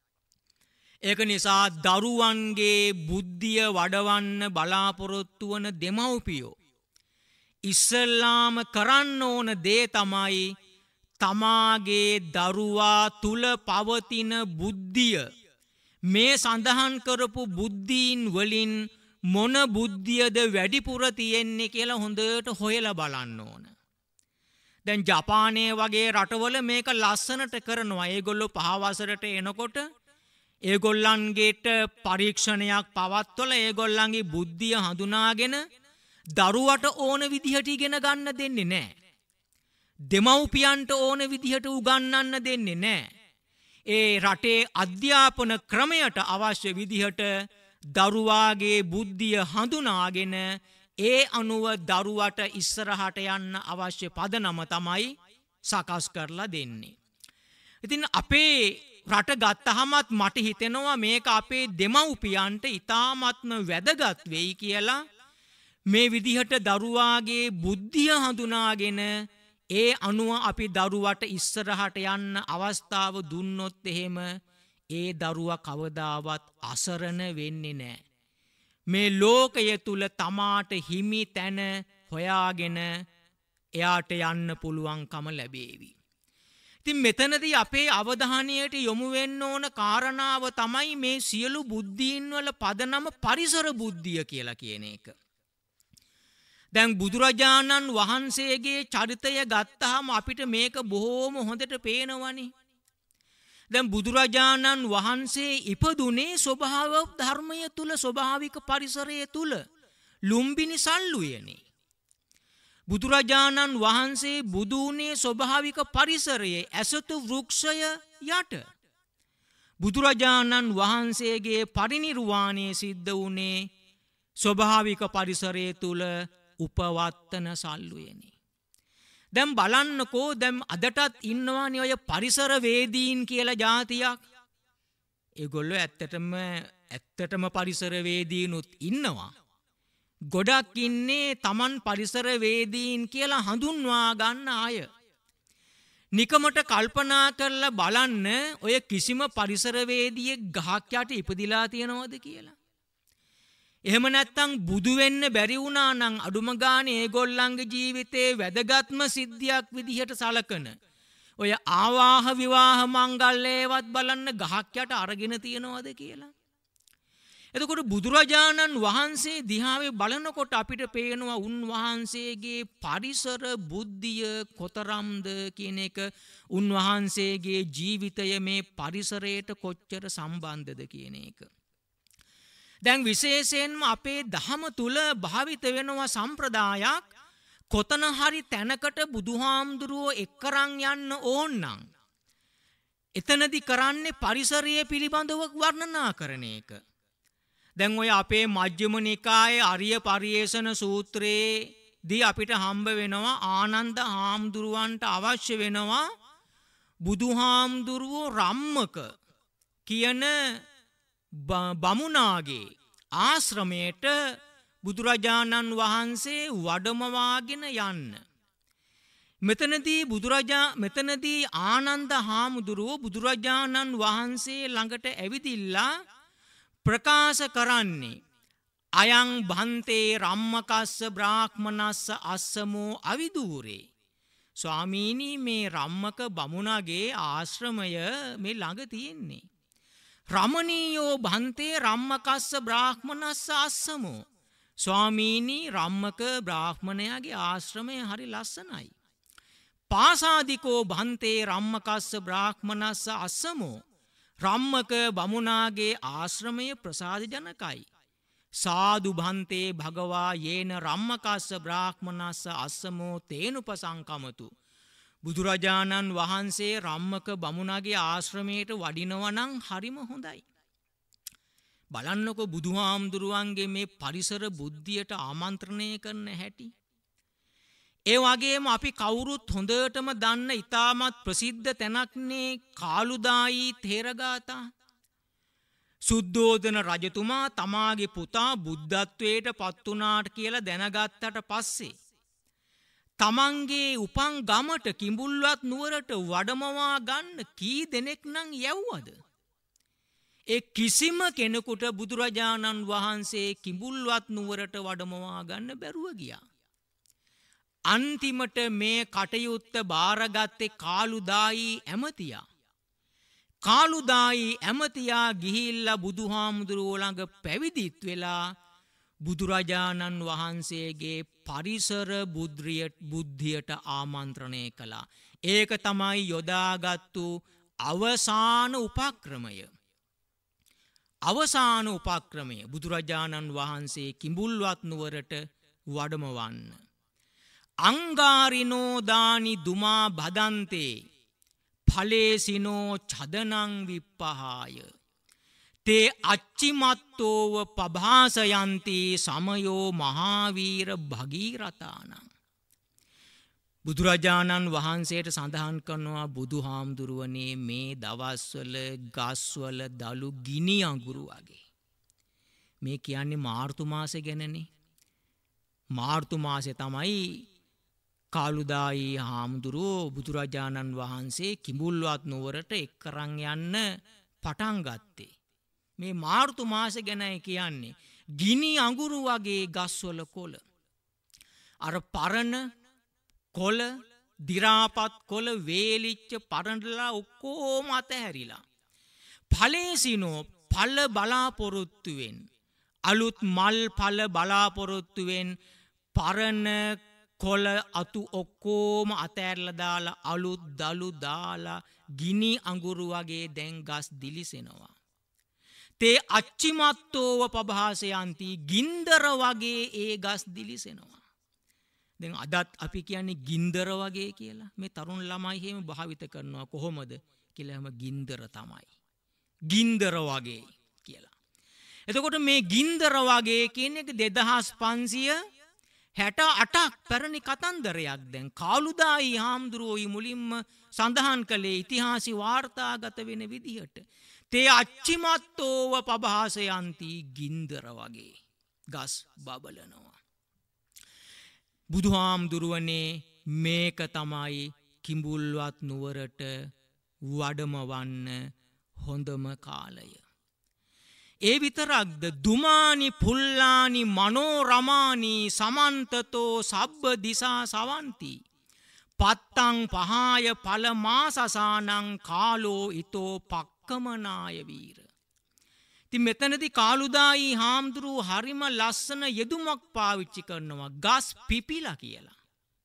ඒක නිසා දරුවන්ගේ බුද්ධිය වඩවන්න බලාපොරොත්තු වන දෙමව්පියෝ ඉස්සල්ලාම කරන්න ඕන දේ තමයි තමාගේ දරුවා තුල පවතින බුද්ධිය, මේ සඳහන් කරපු බුද්ධීන් වලින් මොන බුද්ධියද වැඩිපුර තියෙන්නේ කියලා හොඳට හොයලා බලන්න ඕන. දැන් ජපානයේ වගේ රටවල මේක ලස්සනට කරනවා. ඒගොල්ලෝ 5 වසරට එනකොට ඒගොල්ලන්ගේට පරීක්ෂණයක් පවත්වලා ඒගොල්ලන්ගේ බුද්ධිය හඳුනාගෙන දරුවට ඕන විදිහට ඉගෙන ගන්න දෙන්නේ නැහැ. දෙමව්පියන්ට ඕන විදිහට උගන්වන්න දෙන්නේ නැහැ. ඒ රටේ අධ්‍යාපන ක්‍රමයට අවශ්‍ය විදිහට දරුවාගේ බුද්ධිය හඳුනාගෙන ඒ අනුව දරුවට ඉස්සරහට යන්න අවශ්‍ය පදනම තමයි සකස් කරලා දෙන්නේ. ඉතින් අපේ රට ගත්තහමත් මට හිතෙනවා මේක අපේ දෙමව්පියන්ට ඉතාමත්ම වැදගත් වෙයි කියලා. මේ විදිහට දරුවාගේ බුද්ධිය හඳුනාගෙන ඒ අනුව අපි දරුවට ඉස්සරහට යන්න අවස්ථාව දුන්නොත් එහෙම ඒ දරුවා කවදාවත් අසරණ වෙන්නේ නැහැ. මේ ලෝකය තුල තමාට හිමි තැන හොයාගෙන එයාට යන්න පුළුවන්කම ලැබේවි. ඉතින් මෙතනදී අපේ අවධානයට යොමු වෙන්න ඕන කාරණාව තමයි මේ සියලු බුද්ධීන් වල පදනම පරිසර බුද්ධිය කියලා කියන එක. දැන් බුදුරජාණන් වහන්සේගේ චරිතය ගත්තාම අපිට මේක බොහොම හොඳට පේනවනේ. දැන් බුදුරජාණන් වහන්සේ ඉපදුනේ ස්වභාව ධර්මය තුල, ස්වභාවික පරිසරය තුල, ලුම්බිනි සල්ලුයනේ. බුදුරජාණන් වහන්සේ බුදුනේ ස්වභාවික පරිසරයේ ඇසතු වෘක්ෂය යට. බුදුරජාණන් වහන්සේගේ පරිනිර්වාණය සිද්ධ වුණේ ස්වභාවික පරිසරය තුල උපවත්තන සල්ලුයනේ. දැන් බලන්නකෝ, දැන් අදටත් ඉන්නවානේ ඔය පරිසර වේදීන් කියලා જાතියක්. ඒගොල්ලෝ ඇත්තටම ඇත්තටම පරිසරවේදීනුත් ඉන්නවා. ගොඩක් ඉන්නේ තමන් පරිසරවේදීන් කියලා හඳුන්වා ගන්න අය. නිකමට කල්පනා කරලා බලන්න ඔය කිසිම පරිසරවේදියෙක් ගහක් යට ඉපදිලා තියෙනවද කියලා. එහෙම නැත්තම් බුදු වෙන්න බැරි වුණා නම් අඩුම ගානේ ඒගොල්ලන්ගේ ජීවිතේ වැදගත්ම සිද්ධියක් විදිහට සලකන ඔය ආවාහ විවාහ මංගල්‍යවත් බලන්න ගහක් යට අරගෙන තියනවද කියලා. එතකොට බුදුරජාණන් වහන්සේ දිහාවේ බලනකොට අපිට පේනවා උන්වහන්සේගේ පරිසර බුද්ධිය කොතරම්ද කියන එක, උන්වහන්සේගේ ජීවිතය මේ පරිසරයට කොච්චර සම්බන්ධද කියන එක. දැන් විශේෂයෙන්ම අපේ දහම තුල භාවිත වෙනවා සම්ප්‍රදායක්, කොතන හරි තැනකට බුදුහාමුදුරුවෝ එක්කරන් යන්න ඕන නම් එතනදි කරන්නේ පරිසරය පිළිබඳව වර්ණනා කරන එක. දැන් ඔය අපේ මජ්ක්‍ධිම නිකායේ අරිය පරියේෂණ සූත්‍රයේදී අපිට හම්බ වෙනවා ආනන්ද හාමුදුරුවන්ට අවශ්‍ය වෙනවා බුදුහාමුදුරුවෝ රම්මක කියන බමුණාගේ ආශ්‍රමයට බුදුරජාණන් වහන්සේ වඩමවාගෙන යන්න. මෙතනදී ආනන්ද හාමුදුරුවෝ බුදුරජාණන් වහන්සේ ළඟට ඇවිදිලා ප්‍රකාශ කරන්නේ අයං භන්තේ රම්මකස්ස බ්‍රාහ්මනස්ස අස්සමෝ අවිදූරේ. ස්වාමීනි, මේ රම්මක බමුණගේ ආශ්‍රමය මේ ළඟ තියෙන්නේ. රමණීයෝ භන්තේ රම්මකස්ස බ්‍රාහ්මනස්ස අස්සමෝ. ස්වාමීනි, රම්මක බ්‍රාහ්මණයාගේ ආශ්‍රමය හරි ලස්සනයි. පාසාදිකෝ භන්තේ රම්මකස්ස බ්‍රාහ්මනස්ස අස්සමෝ. රම්මක බමුණාගේ ආශ්‍රමය ප්‍රසාදජනකයි. සාදු භන්තේ භගවා යේන රම්මකස්ස බ්‍රාහ්මනස්ස අස්සමෝ තේනුපසංකමතු. බුදුරජාණන් වහන්සේ රම්මක බමුණාගේ ආශ්‍රමයට වඩිනවනම් හරිම හොඳයි. බලන්නකො බුදුහාමුදුරුවන්ගේ මේ පරිසර බුද්ධියට ආමන්ත්‍රණය කරන හැටි. ඒ වගේම අපි කවුරුත් හොඳටම දන්න ඉතාමත් ප්‍රසිද්ධ තැනක්නේ කාළුදායි තේරගාථා. සුද්ධෝදන රජතුමා තමාගේ පුතා බුද්ධත්වයට පත් වුණාට කියලා දැනගත්තට පස්සේ තමන්ගේ උපන් ගමට කිඹුල්වත් නුවරට වඩමවා ගන්න කී දෙනෙක් නම් යවුවද? ඒ කිසිම කෙනෙකුට බුදුරජාණන් වහන්සේ කිඹුල්වත් නුවරට වඩමවා ගන්න බැරුව ගියා. අන්තිමට මේ කටයුත්ත බාරගත්තේ කාළුදායි ඇමතියා. කාළුදායි ඇමතියා ගිහිල්ලා බුදුහාමුදුරුවෝ ළඟ පැවිදිත් වෙලා බුදුරජාණන් වහන්සේගේ පරිසර බුද්ධියට ආමන්ත්‍රණය කළා. ඒක තමයි යොදාගත්තු අවසාන උපක්‍රමය. අවසාන උපක්‍රමය බුදුරජාණන් වහන්සේ කිඹුල්වත් නුවරට වඩමවන්න. අංගාරිනෝ දානි දුමා බදන්තේ ඵලේසිනෝ චදනං විප්පහාය තේ අච්චිමත්තෝව පභාසයන්ති සමයෝ මහාවීර භගීරතානං. බුදුරජාණන් වහන්සේට සඳහන් කරනවා, බුදුහාමුදුරුවනේ මේ දවස්වල ගස්වල දලු ගිනි අඟුරු වගේ. මේ කියන්නේ මාර්තු මාසෙ ගැනනේ. මාර්තු මාසෙ තමයි කාළුදායි හාමුදුරුවෝ බුදුරජාණන් වහන්සේ කිඹුල්වත් නුවරට එක්කරන් යන්න පටන් ගත්තේ. මේ මාර්තු මාසෙ ගැනයි කියන්නේ. ගිනි අඟුරු වගේ ගස්වල කොළ. අර පරණ කොළ, දිරාපත් කොළ වේලිච්ච පරණලා ඔක්කොම අතහැරිලා. ඵලේසිනෝ ඵල බලාපොරොත්තුවෙන්, අලුත් මල් ඵල බලාපොරොත්තුවෙන් පරණ කොළ අතු ඔක්කොම අතෑරලා දාලා අලුත් දලු දාලා ගිනි අඟුරු වගේ දැන් ගස් දිලිසෙනවා. තේ අච්චිමත්තෝව පභාසයන්ති, ගින්දර වගේ ඒ ගස් දිලිසෙනවා. දැන් අදත් අපි කියන්නේ ගින්දර වගේ කියලා. මේ තරුණ ළමයි එහෙම භාවිත කරනවා. කොහොමද කියලා? හැම ගින්දර තමයි. ගින්දර වගේ කියලා. එතකොට මේ ගින්දර වගේ කියන එක 2568ක් පැරණි කතන්දරයක්. දැන් කාළුදායි හාමුදුරුවෝ මුලින්ම සඳහන් කළේ ඉතිහාසي වාර්තාගත වෙන විදිහට තේ අච්චිමත්තෝව පභාසයන්ති ගින්දර වගේ ගස් බබලනවා. බුදුහාමුදුරුවනේ මේක තමයි කිඹුල්වත් නුවරට වඩමවන්න හොඳම කාලය. ඒ විතරක්ද දුමානි පුල්ලානි මනෝරමානි සමන්තතෝ සබ්බ දිසා සවන්ති. පත්තං පහාය පලමාසසානං කාලෝ ඉතෝ පක්කමනාය වීර. ති මෙතනදි කාලුදායි හාමුදුරුව හරිම ලස්සන යෙදුමක් පාවිච්චි කරනවා ගස් පිපිලා කියලා.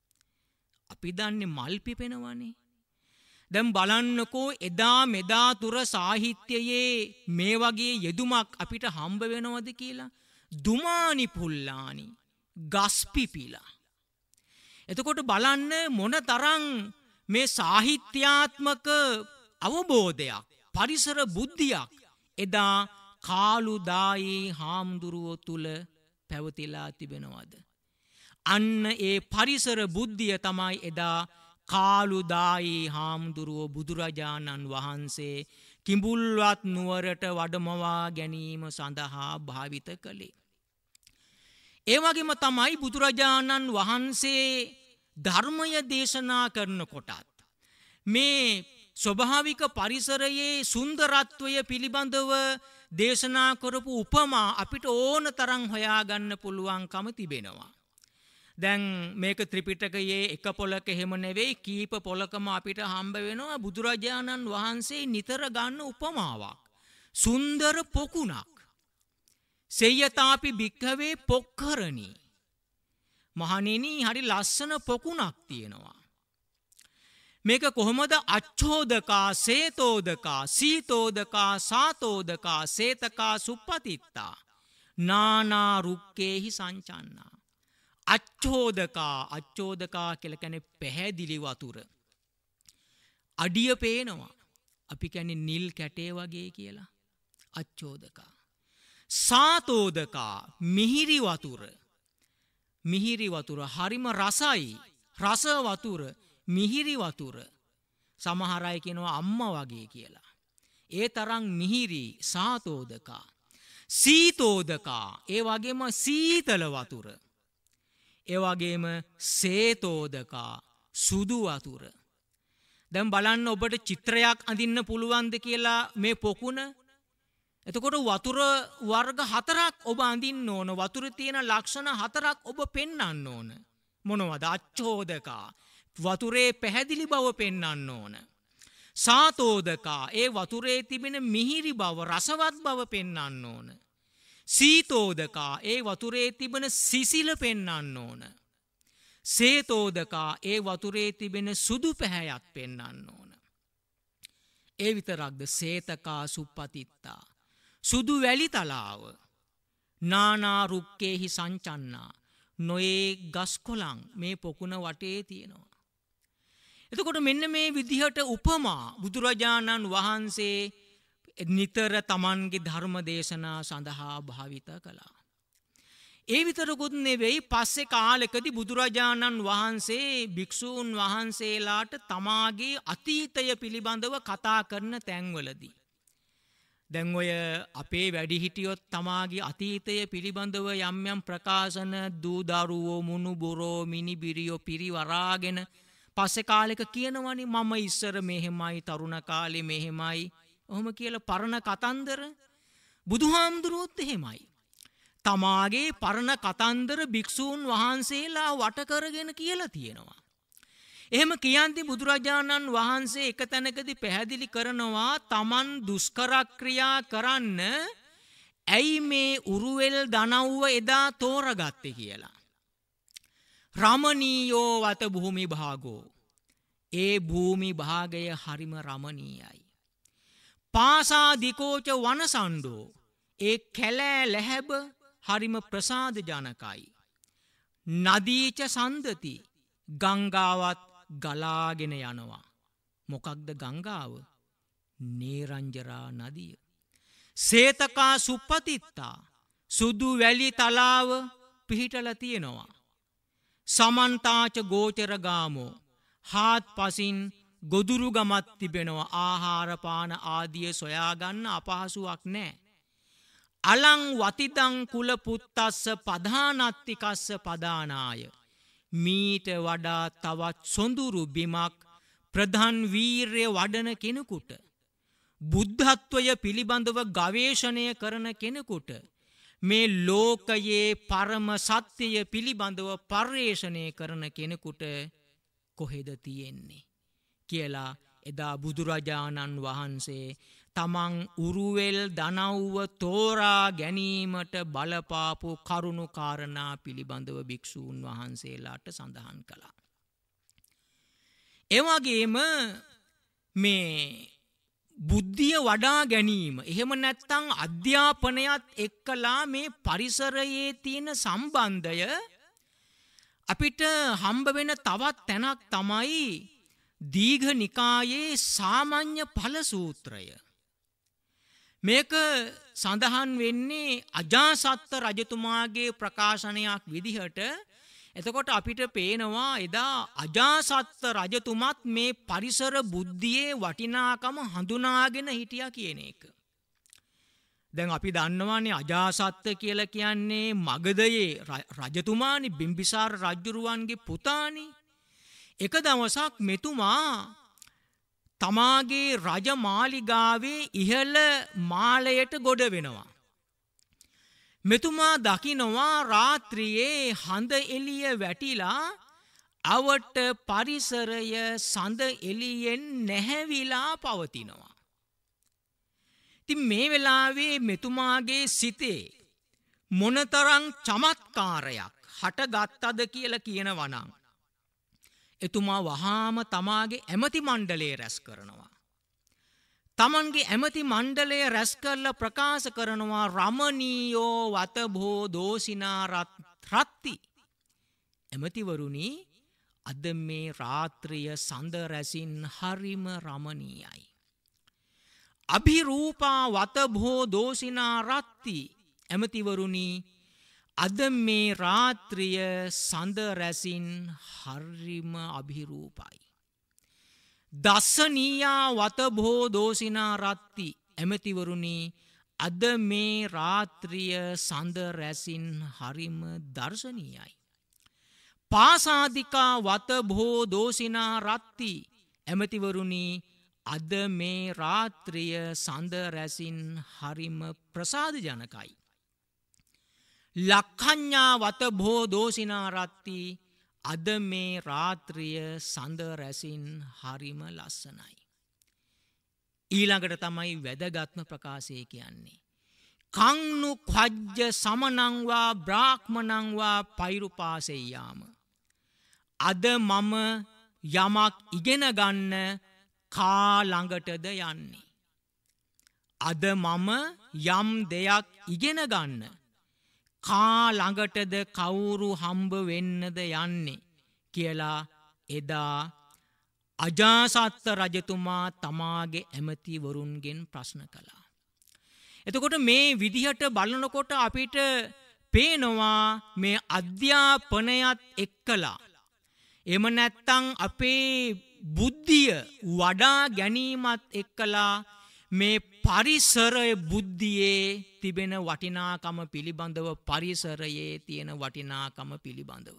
අපි දන්නේ මල් පිපෙනවනේ. දැන් බලන්නකෝ එදා මෙදා තුර සාහිත්‍යයේ මේ වගේ යෙදුමක් අපිට හම්බ වෙනවද කියලා. දුමානි පුල්ලානි ගස් පිපිලා. එතකොට බලන්න මොන තරම් මේ සාහිත්‍යාත්මක අවබෝධයක් පරිසර බුද්ධියක් එදා කාලුදායි හාමුදුරුවෝ තුල පැවතිලා තිබෙනවද. අන්න ඒ පරිසර බුද්ධිය තමයි එදා කාලුදායි හාමුදුරුවෝ බුදුරජාණන් වහන්සේ කිඹුල්වත් නුවරට වඩමවා ගැනීම සඳහා භාවිත කළේ. ඒ වගේම තමයි බුදුරජාණන් වහන්සේ ධර්මය දේශනා කරන කොටත් මේ ස්වභාවික පරිසරයේ සුන්දරත්වය පිළිබඳව දේශනා කරපු උපමා අපිට ඕන තරම් හොයාගන්න පුළුවන්කම තිබෙනවා. දැන් මේක ත්‍රිපිටකයේ එක පොලක එහෙම නෙවෙයි කීප පොලකම අපිට හම්බ වෙනවා බුදුරජාණන් වහන්සේ නිතර ගන්න උපමාවක්. සුන්දර පොකුණක්. සෙය්‍යතාපි භික්ඛවේ පොක්කරණී. මහණෙනි හරි ලස්සන පොකුණක් තියෙනවා. මේක කොහොමද අච්ඡෝදකා සේතෝදකා සීතෝදකා සාතෝදකා සේතකා සුප්පතිත්තා නානා රුක්කේහි සංචන්නා. අච්ඡෝදකා කියලා කියන්නේ පැහැදිලි වතුර. අඩිය පේනවා. අපි කියන්නේ නිල් කැටේ වගේ කියලා. අච්ඡෝදකා. සාතෝදකා මිහිරි වතුර. මිහිරි වතුර හරිම රසයි. රස වතුර මිහිරි වතුර. සමහර අය කියනවා අම්මා වගේ කියලා. ඒ තරම් මිහිරි සාතෝදකා. සීතෝදකා ඒ වගේම සීතල වතුර. ඒ වගේම සේතෝදකා සුදු වතුර. දැන් බලන්න ඔබට චිත්‍රයක් අඳින්න පුළුවන්ද කියලා මේ පොකුණ. එතකොට වතුර වර්ග 4ක් ඔබ අඳින්න ඕන. වතුරේ තියෙන ලක්ෂණ 4ක් ඔබ පෙන්වන්න ඕන. මොනවද? අච්ඡෝදකා වතුරේ පැහැදිලි බව පෙන්වන්න ඕන. සාතෝදකා ඒ වතුරේ තිබෙන මිහිරි බව රසවත් බව පෙන්වන්න ඕන. සීතෝදකා ඒ වතුරේ තිබෙන සිසිල පෙන්වන්න ඕන. සේතෝදකා ඒ වතුරේ තිබෙන සුදු පැහැයක් පෙන්වන්න ඕන. ඒ විතරක්ද සේතකා සුප්පතිත්තා සුදු වැලි තලාව. නානා රුක්කේහි සංචන්නා නොයේ ගස් කොළන් මේ පොකුණ වටේ තියෙනවා. එතකොට මෙන්න මේ විදිහට උපමා බුදුරජාණන් වහන්සේ නිතර තමන්ගේ ධර්ම දේශනා සඳහා භාවිත කළා. ඒ විතරකුත් නෙවෙයි පස්සේ කාලෙකදී බුදුරජාණන් වහන්සේ භික්ෂූන් වහන්සේලාට තමාගේ අතීතය පිළිබඳව කතා කරන තැන්වලදී දැන් ඔය අපේ වැඩිහිටියොත් තමාගේ අතීතය පිළිබඳව යම් යම් ප්‍රකාශන දූ දරුවෝ මුණුබුරෝ මිනිබිරියෝ පිරිවරාගෙන පස්සේ කාලෙක කියනවනේ මම ඉස්සර මෙහෙමයි තරුණ කාලේ මෙහෙමයි ඔහොම කියලා පරණ කතන්දර. බුදුහාමුදුරුවොත් එහෙමයි. තමාගේ පරණ කතන්දර භික්ෂූන් වහන්සේලා වට කරගෙන කියලා තියෙනවා. එහෙම කියන්ති බුදුරජාණන් වහන්සේ එක තැනකදී පැහැදිලි කරනවා තමන් දුෂ්කර ක්‍රියා කරන්න ඇයි මේ උරුවෙල් දනව්ව එදා තෝරගත්තේ කියලා. රමණීයෝ වත භූමි භාගෝ. ඒ භූමි භාගය හරිම රමණීයයි. පාසාදිකෝච වනසණ්ඩෝ. ඒ කැලෑ ලැහැබ හරිම ප්‍රසාද ජනකයි. නදීච සන්දති. ගංගාවත් ගලාගෙන යනවා. මොකක්ද ගංගාව? නේරංජරා නදිය. සේතකා සුප්පතිත්තා. සුදු වැලි තලාව පිහිටලා තියෙනවා. සමන්තාච ගෝචර ගාමෝ. හාත් පසින් ගොදුරු ගමත් තිබෙනවා. ආහාර පාන ආදිය සොයාගන්න අපහසුවක් නෑ. අලං වතිදං කුල පුත්තස්ස පදානත්තිකස්ස පදානාය. මීට වඩා තවත් සොඳුරු බිමක් ප්‍රධාන වීර්ය වඩන කෙනෙකුට, බුද්ධත්වය පිළිබඳව ගවේෂණය කරන කෙනෙකුට, මේ ලෝකයේ පරම සත්‍යය පිළිබඳව පර්යේෂණය කරන කෙනෙකුට කොහෙද තියෙන්නේ කියලා එදා බුදුරජාණන් වහන්සේ තමන් උරුවෙල් දනව්ව තෝරා ගැනීමට බලපාපු කරුණු කාරණා පිළිබඳව භික්ෂූන් වහන්සේලාට සඳහන් කළා. එවගේම මේ බුද්ධිය වඩා ගැනීම, එහෙම නැත්තං අධ්‍යාපනයත් එක්කලා මේ පරිසරයේ තියෙන සම්බන්ධය අපිට හම්බ වෙන තවත් තැනක් තමයි දීඝ නිකායේ සාමඤ්ඤ ඵල සූත්‍රය. මේක සඳහන් වෙන්නේ අජාසත්ත රජතුමාගේ ප්‍රකාශනයක් විදිහට. එතකොට අපිට පේනවා එදා අජාසත්ත රජතුමත් මේ පරිසර බුද්ධියේ වටිනාකම හඳුනාගෙන හිටියා කියන එක. දැන් අපි දන්නවානේ අජාසත්ත කියලා කියන්නේ මගධයේ රජතුමානි, බිම්බිසාර රජුරුවන්ගේ පුතානි. එක දවසක් මෙතුමා තමාගේ රජමාලිගාවේ ඉහළ මාලයට ගොඩ වෙනවා. මෙතුමා දකිනවා රාත්‍රියේ හඳ එළිය වැටිලා අවට පරිසරය සඳ එළියෙන් නැහැවිලා පවතිනවා. ඉතින් මේ වෙලාවේ මෙතුමාගේ සිතේ මොනතරම් චමත්කාරයක් හටගත්තද කියලා කියනවා නම් එතුමා වහාම තමාගේ ඇමති මණ්ඩලය රැස් කරනවා. තමන්ගේ ඇමති මණ්ඩලය රැස් කරලා ප්‍රකාශ කරනවා රමණීයෝ වතභෝ දෝසිනා රත්ති. ඇමතිවරුනි, අද මේ රාත්‍රිය සඳ රැසින් හරිම රමණීයයි. අභිරූපා වතභෝ දෝසිනා රත්ති. ඇමතිවරුනි, අද මේ රාත්‍රිය සඳ රැසින් හරිම අභිරූපයි. දස්සනීයා වතභෝ දෝසිනා රත්ති. ඇමතිවරුනි, අද මේ රාත්‍රිය සඳ රැසින් හරිම දර්ශනීයයි. පාසාදිකා වතභෝ දෝසිනා රත්ති. ඇමතිවරුනි, අද මේ රාත්‍රිය සඳ රැසින් හරිම ප්‍රසාදජනකයි. ලක්ඛඤ්ඤා වතභෝ දෝසිනා රත්ති. අද මේ රාත්‍රිය සඳ රැසින් හරිම ලස්සනයි. ඊළඟට තමයි වැදගත්ම ප්‍රකාශය කියන්නේ. කංනු ඛජ්ජ සමනංවා බ්‍රාහ්මණංවා පෛරුපාසෙය්‍යාම. අද මම යමක් ඉගෙන ගන්න කා ළඟටද යන්නේ. අද මම යම් දෙයක් ඉගෙන ගන්න කා ළඟටද කවුරු හම්බ වෙන්නද යන්නේ කියලා එදා අජාසත්ත රජතුමා තමාගේ ඇමතිවරුන්ගෙන් ප්‍රශ්න කළා. එතකොට මේ විදිහට බලනකොට අපිට පේනවා මේ අධ්‍යාපනයත් එක්කලා, එහෙම නැත්තම් අපේ බුද්ධිය වඩා ගැනීමත් එක්කලා මේ පරිසරය බුද්ධියේ තිබෙන වටිනාකම පිළිබඳව, පරිසරයේ තියෙන වටිනාකම පිළිබඳව.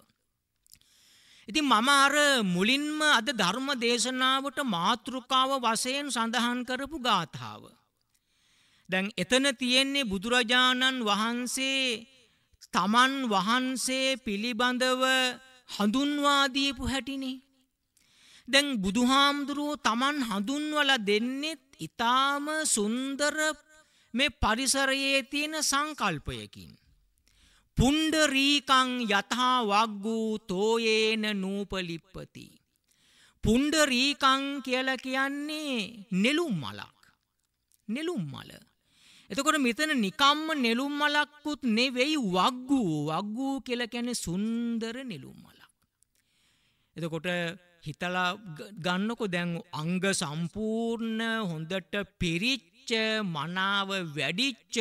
ඉතින් මම අර මුලින්ම අද ධර්ම දේශනාවට මාතෘකාව වශයෙන් සඳහන් කරපු ගාථාව. දැන් එතන තියෙන්නේ බුදුරජාණන් වහන්සේ තමන් වහන්සේ පිළිබඳව හඳුන්වා දීපු හැටිනේ. දැන් බුදුහාමුදුරුවෝ තමන් හඳුන්වලා දෙන්නෙත් ඊටාම සුන්දර මේ පරිසරයේ තියෙන සංකල්පයකින්. පුණ්ඩරීකං යථා වග්ගූ තෝයේන නූපලිප්පති. පුණ්ඩරීකං කියලා කියන්නේ නෙළුම් මලක්. නෙළුම් මල. එතකොට මෙතන නිකම්ම නෙළුම් මලක්කුත් නෙවෙයි, වග්ගූ කියලා කියන්නේ සුන්දර නෙළුම් මලක්. එතකොට හිතලා ගන්නකො දැන් අංග සම්පූර්ණ හොඳට පිරිච්ච, මනාව වැඩිච්ච,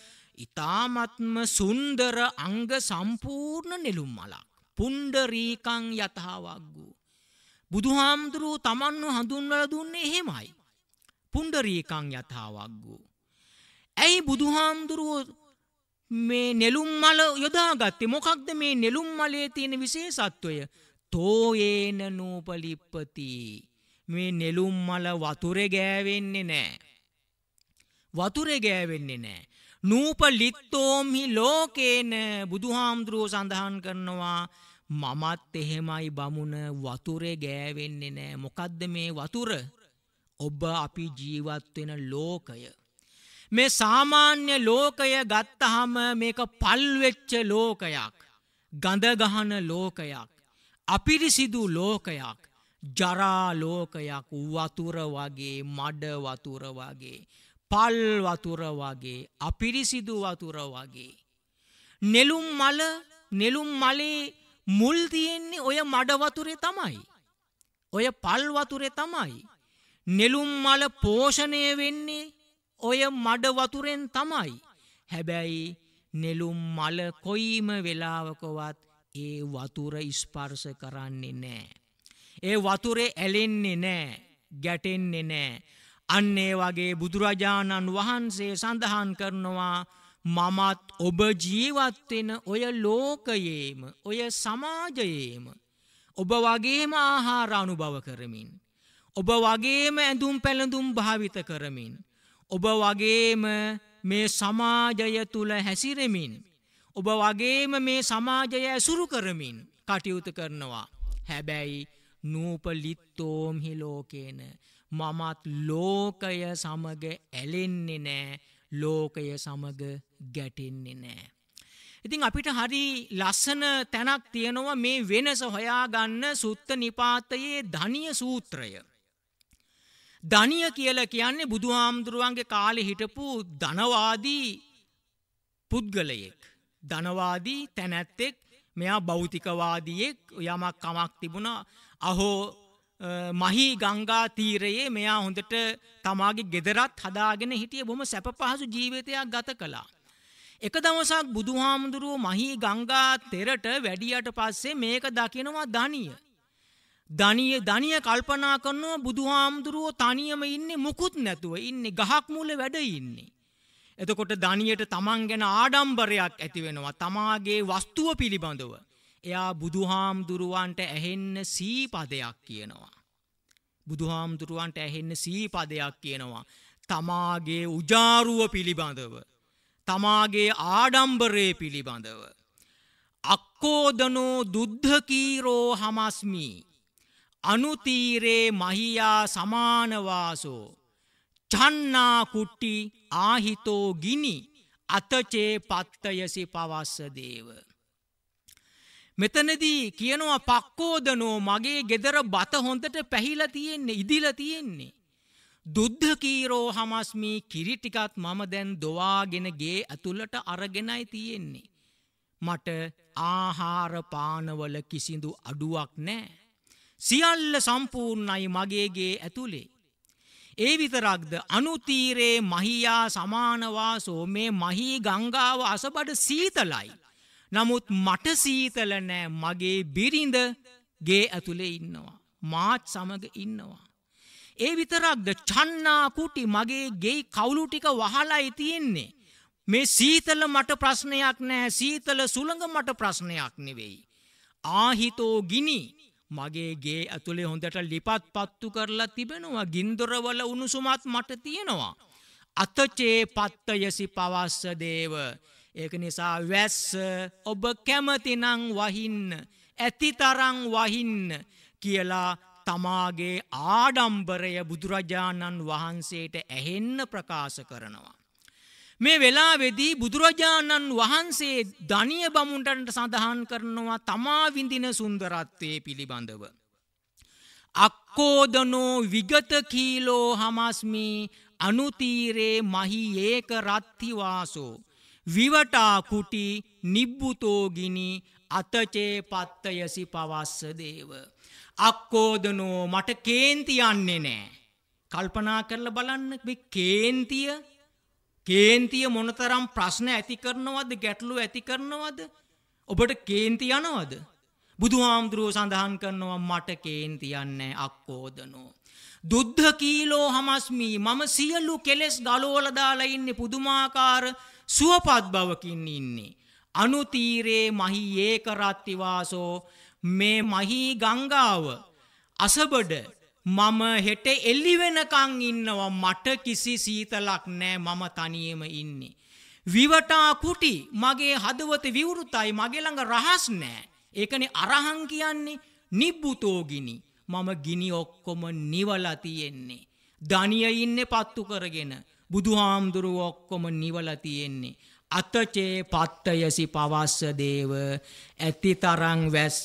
ඊ타මත්ම සුන්දර අංග සම්පූර්ණ නෙළුම් මලක්. පුණ්ඩරීකං යථා වග්ගූ. බුදුහාමුදුරුවෝ තමන්ව හඳුන්වලා දුන්නේ එහෙමයි. පුණ්ඩරීකං යථා වග්ගෝ. ඇයි බුදුහාමුදුරුවෝ මේ නෙළුම් මල යොදාගත්තේ? මොකක්ද මේ නෙළුම් මලේ තියෙන විශේෂත්වය? තෝයේන නූපලිප්පති. මේ නෙළුම් මල වතුරේ ගෑවෙන්නේ නැහැ. වතුරේ ගෑවෙන්නේ නැහැ. නූපලිත්තෝම්හි ලෝකේන. බුදුහාමුදුරුවෝ සඳහන් කරනවා මමත් එහෙමයි බමුණ, වතුරේ ගෑවෙන්නේ නැහැ. මොකද්ද මේ වතුර? ඔබ අපි ජීවත් වෙන ලෝකය. මේ සාමාන්‍ය ලෝකය ගත්තහම මේක පල්වෙච්ච ලෝකයක්, ගඳ ගහන ලෝකයක්, අපිරිසිදු ලෝකයක්, ජරා ලෝකයක්, වතුර වගේ, මඩ වතුර වගේ, පල් වතුර වගේ, අපිරිසිදු වතුර වගේ. නෙළුම් මලේ මුල් තියෙන්නේ ඔය මඩ වතුරේ තමයි, ඔය පල් වතුරේ තමයි. නෙළුම් මල පෝෂණය වෙන්නේ ඔය මඩ වතුරෙන් තමයි. හැබැයි නෙළුම් මල කොයිම වෙලාවකවත් ඒ වතුර ස්පර්ශ කරන්නේ නැහැ. ඒ වතුරේ ඇලෙන්නේ නැහැ, ගැටෙන්නේ නැහැ. අන්න ඒ වගේ බුදුරජාණන් වහන්සේ සඳහන් කරනවා මමත් ඔබ ජීවත් වෙන ඔය ලෝකයේම, ඔය සමාජයේම ඔබ වගේම ආහාර අනුභව කරමින්, ඔබ වගේම ඇඳුම් පැළඳුම් භාවිත කරමින්, ඔබ වගේම මේ සමාජය තුල හැසිරෙමින්, ඔබ වගේම මේ සමාජය ඇසුරු කරමින් කටයුතු කරනවා. හැබැයි නූපලිත්තෝම්හි ලෝකේන. මමත් ලෝකය සමග ඇලෙන්නේ නැහැ, ලෝකය සමග ගැටෙන්නේ නැහැ. ඉතින් අපිට හරි ලස්සන තැනක් තියෙනවා මේ වෙනස හොයාගන්න සුත්ත නිපාතයේ ධනිය සූත්‍රය. ධනිය කියලා කියන්නේ බුදුහාමුදුරුවන්ගේ කාලේ හිටපු ධනවාදී පුද්ගලයෙක්, ධනවාදී තැනැත්තෙක්. මෙයා භෞතිකවාදියෙක්. යමක් කමක් තිබුණා. අහෝ මහී ගංගා තීරයේ මෙයා හොඳට තමාගේ ගෙදරත් හදාගෙන හිටියේ. බොහොම සැප පහසු ජීවිතයක් ගත කළා. එක දවසක් බුදුහාමුදුරුවෝ මහී ගංගා තෙරට වැඩියට පස්සේ මේක දකිනවා ධනිය. ධනිය කල්පනා කරනවා බුදුහාමුදුරුවෝ තනියම ඉන්නේ, මුකුත් නැතුව ඉන්නේ, ගහක් මුල වැඩ ඉන්නේ. එතකොට ධනියට තමන් ගැන ආඩම්බරයක් ඇති වෙනවා, තමාගේ වස්තුව පිළිබඳව. එයා බුදුහාමුදුරුවන්ට ඇහෙන්න සීපදයක් කියනවා. බුදුහාමුදුරුවන්ට ඇහෙන්න සීපදයක් කියනවා. තමාගේ උජාරුව පිළිබඳව, තමාගේ ආඩම්බරේ පිළිබඳව. අක්කෝදනෝ දුද්ධකීරෝ හමස්මි අනුතීරේ මහියා සමානවාසෝ චන්නා කුට්ටි ආහිතෝ ගිනි අතචේ පත්තයසි පවස්ස දේව. මෙතනදී කියනවා පක්කෝදනෝ, මගේ ගෙදර බත හොඳට පැහිලා තියෙන්නේ, ඉදිලා තියෙන්නේ. දුද්ධකීරෝ හමස්මි, කිරි ටිකත් මම දැන් දොවාගෙන ගේ ඇතුළට අරගෙනයි තියෙන්නේ. මට ආහාර පානවල කිසිදු අඩුවක් නැහැ. සියල්ල සම්පූර්ණයි මගේ ගේ ඇතුලේ. ඒ විතරක්ද අනුතීරේ මහියා සමානවාසෝ, මේ මහී ගංගාව අසබඩ සීතලයි. නමුත් මට සීතල නෑ, මගේ බිරිඳ ගේ ඇතුලේ ඉන්නවා, මාත් සමග ඉන්නවා. ඒ විතරක්ද චන්නා කුටි, මගේ ගේ කවුළු ටික වහලායි තියෙන්නේ. මේ සීතල මට ප්‍රශ්නයක් නෑ, සීතල සුළඟ මට ප්‍රශ්නයක් නෙවෙයි. ආහිතෝ ගිනි, මගේ ගේ ඇතුලේ හොඳට ලිපත් පත්තු කරලා තිබෙනවා, ගින්දරවල උණුසුමත් මට තියෙනවා. අතචේ පත්තයසි පවස්ස දේව, ඒක නිසා වැස්ස ඔබ කැමතිනම් වහින්න, ඇතිතරම් වහින්න කියලා තමාගේ ආඩම්බරය බුදුරජාණන් වහන්සේට ඇහෙන්න ප්‍රකාශ කරනවා. මේ වෙලාවේදී බුදුරජාණන් වහන්සේ ධනිය බමුණට සඳහන් කරනවා තමා විඳින සුන්දරත්වයේ පිළිබඳව. අක්කෝදනෝ විගත කීලෝ හමස්මි අනුතීරේ මහි ඒක රත්තිවාසෝ විවටා කුටි නිබ්බුතෝ ගිනි අතචේ පත්තයසි පවස්ස දේව. අක්කෝදනෝ, මට කේන්ති යන්නේ නෑ. කල්පනා කරලා බලන්න මේ කේන්තිය මොනතරම් ප්‍රශ්න ඇති කරනවද, ගැටලු ඇති කරනවද? ඔබට කේන්ති යනවද? බුදුහාමුදුරුවෝ සඳහන් කරනවා මට කේන්ති යන්නේ අක්කෝදනෝ. දුද්ධ කීලෝ හමස්මි මම සියලු කෙලෙස් ගලවලා දාලා ඉන්නේ පුදුමාකාර සුවපත් බවකින් ඉන්නේ. අනුතීරේ මහි ඒකරත්තිවාසෝ මේ මහී ගංගාව අසබඩ මම හෙට එළි වෙනකන් ඉන්නවා මට කිසි සීතලක් නෑ මම තනියම ඉන්නේ. විවටා කුටි මගේ හදවත විවෘතයි මගේ ළඟ රහස් නෑ. ඒකනේ අරහං කියන්නේ නිබ්බුතෝගිනි. මම ගිනි ඔක්කොම නිවලා තියෙන්නේ. ධනිය ඉන්නේ පත්තු කරගෙන. බුදුහාමුදුරුවෝ ඔක්කොම නිවලා තියෙන්නේ. අතචේ පත්තයසි පවස්ස දේව ඇති තරං වැස්ස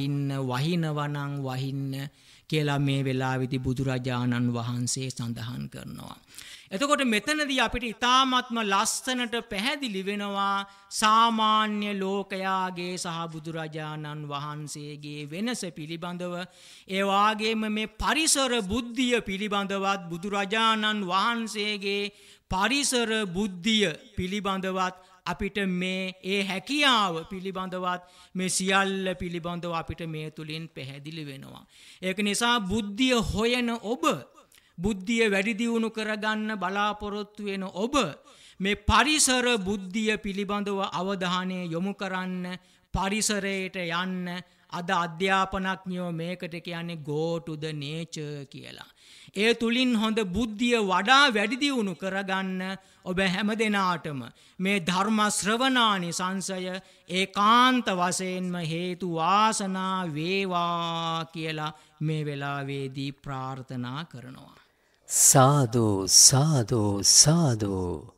වහිනවනං වහින්න කියලා මේ වෙලාවේදී බුදුරජාණන් වහන්සේ සඳහන් කරනවා. එතකොට මෙතනදී අපිට ඊ타ත්ම ලස්සනට පැහැදිලි වෙනවා සාමාන්‍ය ලෝකයාගේ සහ බුදුරජාණන් වහන්සේගේ වෙනස පිළිබඳව. ඒ වගේම මේ පරිසර බුද්ධිය පිළිබඳවත් බුදුරජාණන් වහන්සේගේ පරිසර බුද්ධිය පිළිබඳවත් අපිට මේ ඒ හැකියාව පිළිබඳවත් මේ සියල්ල පිළිබඳව අපිට මේ තුලින් පැහැදිලි වෙනවා. ඒක නිසා බුද්ධිය හොයන ඔබ බුද්ධිය වැඩි දියුණු කරගන්න බලාපොරොත්තු වෙන ඔබ මේ පරිසර බුද්ධිය පිළිබඳව අවධානය යොමු කරන්න පරිසරයට යන්න. අද අධ්‍යාපනඥයෝ මේකට කියන්නේ go to the nature කියලා. ඒ තුලින් හොඳ බුද්ධිය වඩා වැඩි දියුණු කරගන්න ඔබ හැමදෙනාටම මේ ධර්ම ශ්‍රවණානි සංසය ඒකාන්ත වශයෙන්ම හේතු වාසනා වේවා කියලා මේ වෙලාවේදී ප්‍රාර්ථනා කරනවා. සාදු සාදු සාදු.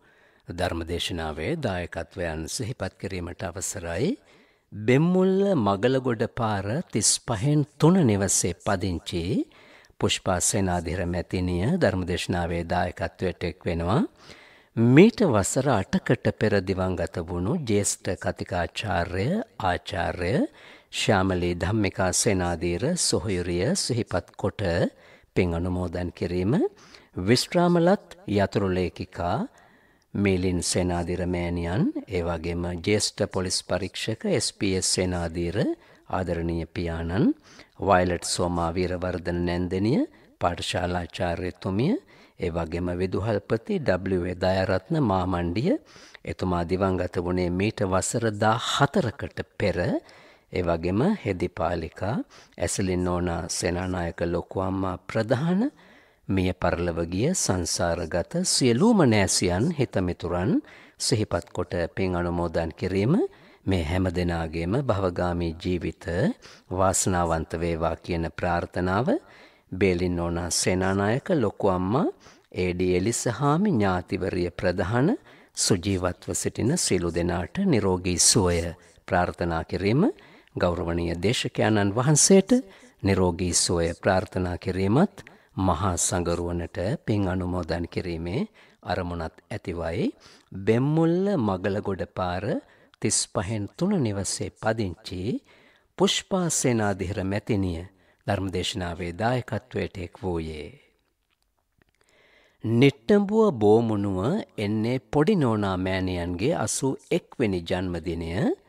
ධර්මදේශනාවේ දායකත්වයන් සිහිපත් කිරීමට අවසරයි. බෙම්මුල්ල මගලගොඩ පාර 35/3 නිවසේ පදිංචි පුෂ්පා සේනාධිර මැතිණිය ධර්මදේශනාවේ දායකත්වයට එක් වෙනවා. මීට වසර 8කට පෙර දිවංගත වුණු ජ්‍යෙෂ්ඨ කතිකාචාර්ය ආචාර්ය ශ්‍යාමලී ධම්මිකා සේනාධිර සොහොයුරිය සිහිපත් කොට පින් අනුමෝදන් කිරීම. විශ්‍රාමලත් යතුරු ලේඛිකා මේලින් සේනාධිර මෑණියන්, ඒ වගේම ජ්‍යෙෂ්ඨ පොලිස් පරීක්ෂක SBS සේනාධිර ආදරණීය පියාණන්, වයලට් සෝමා වීරවර්ධන නැන්දනිය පාඨශාලාචාර්යතුමිය, ඒ වගේම විදුහල්පති W.A. දයාරත්න මාමණ්ඩිය, එතුමා දිවංගත වුණේ මීට වසර 14කට පෙර. ඒ වගේම හෙදිපාලිකා ඇසලින් නෝනා සේනානායක ලොකු අම්මා ප්‍රධාන මිය පරලොව ගිය සංසාරගත සියලුම නෑසියන් හිතමිතුරන් සිහිපත් කොට පින් අනුමෝදන් කිරීම මේ හැම දෙනාගේම භවගාමී ජීවිත වාසනාවන්ත වේවා කියන ප්‍රාර්ථනාව බේලින් නෝනා සේනානායක ලොකු අම්මා ඒ.ඩී. එලිසහාමි ඥාතිවරිය ප්‍රධාන සුජීවත්ව සිටින සියලු දෙනාට නිරෝගී සුවය ප්‍රාර්ථනා කිරීම. ගෞරවනීය දේශකයන්න් වහන්සේට නිරෝගී සුවය ප්‍රාර්ථනා කිරීමත් මහා සංගරුවනට පින් අනුමෝදන් කිරීමේ අරමුණත් ඇතිවයි. බෙම්මුල්ල මගලගොඩ පාර 35/3 නිවසේ පදිංචි පුෂ්පා සේනාධිර මැතිණිය ධර්මදේශනාවේ දායකත්වයට එක් වූයේ. නිට්ටඹුව බෝමුණුව එන්නේ පොඩි නෝනා මෑණියන්ගේ 81 වෙනි ජන්මදිනය.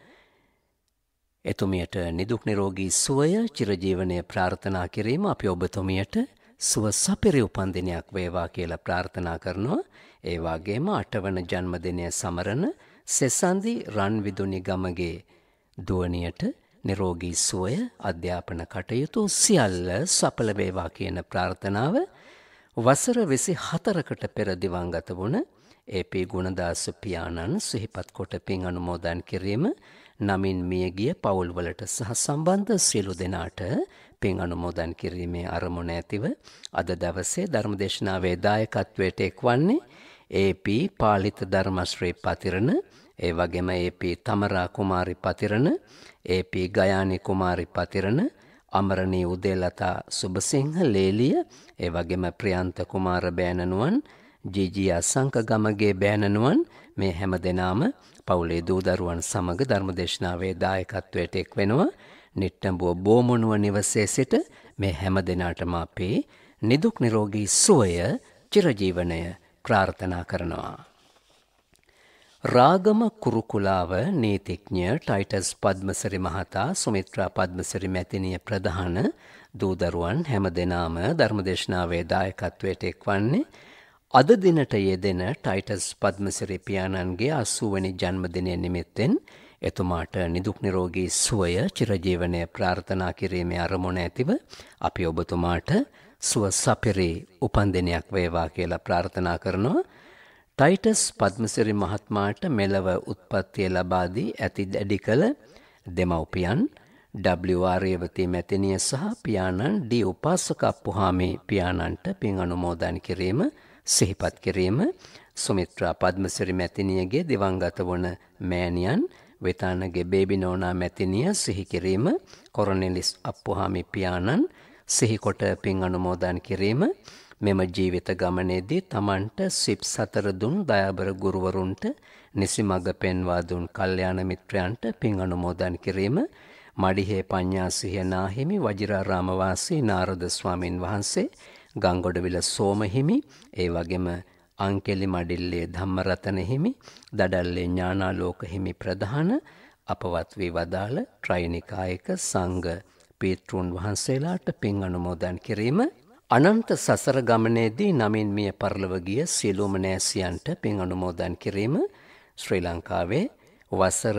එතුමියට නිදුක් නිරෝගී සුවය චිරජීවනය ප්‍රාර්ථනා කිරීම අපි ඔබතුමියට සුව සපිරි උපන්දිනයක් වේවා කියලා ප්‍රාර්ථනා කරනවා. ඒ වගේම 8 වන ජන්මදිනය සමරන සෙසන්දි රන්විදුනි ගමගේ දුවනියට නිරෝගී සුවය අධ්‍යාපන කටයුතු සියල්ල සඵල වේවා කියන ප්‍රාර්ථනාව වසර 24කට පෙර දිවංගත වුණ ඒ.පී. ගුණදාස පියාණන් සිහිපත් කොට පින් අනුමෝදන් කිරීම. නමින් මියගිය පවුල්වලට සහ සම්බන්ධ සියලු දෙනාට පින් අනුමෝදන් කිරීමේ අරමුණ ඇතිව අද දවසේ ධර්මදේශනාවේ දායකත්වයට එක්වන්නේ ඒ.පී. පාලිත ධර්මශ්‍රී පතිරණ, ඒ වගේම ඒ.පී. තමරා කුමාරි පතිරණ, ඒ.පී. ගයානි කුමාරි පතිරණ, අමරණී උදේලතා සුබසිංහ ලේලිය, ඒ වගේම ප්‍රියන්ත කුමාර බෑණනුවන්, ජීජී අසංක ගමගේ බෑණනුවන් මේ හැම දෙනාම පවුලේ දූදරුවන් සමග ධර්මදේශනාවේ දායකත්වයට එක් වෙනවා. නිට්ටඹුව බෝමුණුව නිවසේ සිට මේ හැම දෙනාටම අපේ නිදුක් නිරෝගී සුවය චිරජීවනය ප්‍රාර්ථනා කරනවා. රාගම කුරුකුලාව නීතිඥ ටයිටස් පද්මසිරි මහතා සුමිත්‍රා පද්මසිරි මැතිනිය ප්‍රධාන දූදරුවන් හැම දෙනාම ධර්මදේශනාවේ දායකත්වයට එක්වන්නේ අද දිනට යෙදෙන ටයිටස් පද්මසිරි පියාණන්ගේ 80 වෙනි ජන්මදිනය නිමිත්තෙන් එතුමාට නිදුක් නිරෝගී සුවය චිරජීවනය ප්‍රාර්ථනා කිරීමේ අරමුණ ඇතිව අපි ඔබතුමාට සුව සපිරි උපන්දිනයක් වේවා කියලා ප්‍රාර්ථනා කරනවා. ටයිටස් පද්මසිරි මහත්මයාට මෙලව උත්පත්තිය ලබා දී ඇති දැඩි කළ දෙමව්පියන් W.R.රේවතී මැතිනිය සහ පියාණන් ඩී උපාසක අප්පුහාමි පියාණන්ට පින් අනුමෝදන් කිරීම සිහිපත් කිරීම සුමිත්‍රා පද්මසිරි මැතිනියගේ දිවංගත වන මෑණියන් වෙතානගේ බේබි නෝනා මැතිනිය සිහි කිරීම කොරනෙලිස් අප්පුහාමි පියාණන් සිහිකොට පින් අනුමෝදන් කිරීම මෙම ජීවිත ගමනේදී තමන්ට සිප් සතර දුන් දයාබර ගුරුවරුන්ට නිසි මඟ පෙන්වා දුන් කල්යාණ මිත්‍රයන්ට පින් අනුමෝදන් කිරීම මඩිහේ පඤ්ඤාසිහිය නාහිමි වජිරාරාම වාසී නාරද ස්වාමින් වහන්සේ ගංගොඩවිල සෝම හිමි ඒ වගේම අංකෙලි මඩිල්ලේ ධම්මරතන හිමි දඩල්ලේ ඥානාලෝක හිමි ප්‍රධාන අපවත් වී වදාළ ත්‍රිනිකායක සංඝ පීතෘන් වහන්සේලාට පින් අනුමෝදන් කිරීම අනන්ත සසර ගමනේදී නමින් මිය පරලොව ගිය සියලුම නෑසියන්ට පින් අනුමෝදන් කිරීම ශ්‍රී ලංකාවේ වසර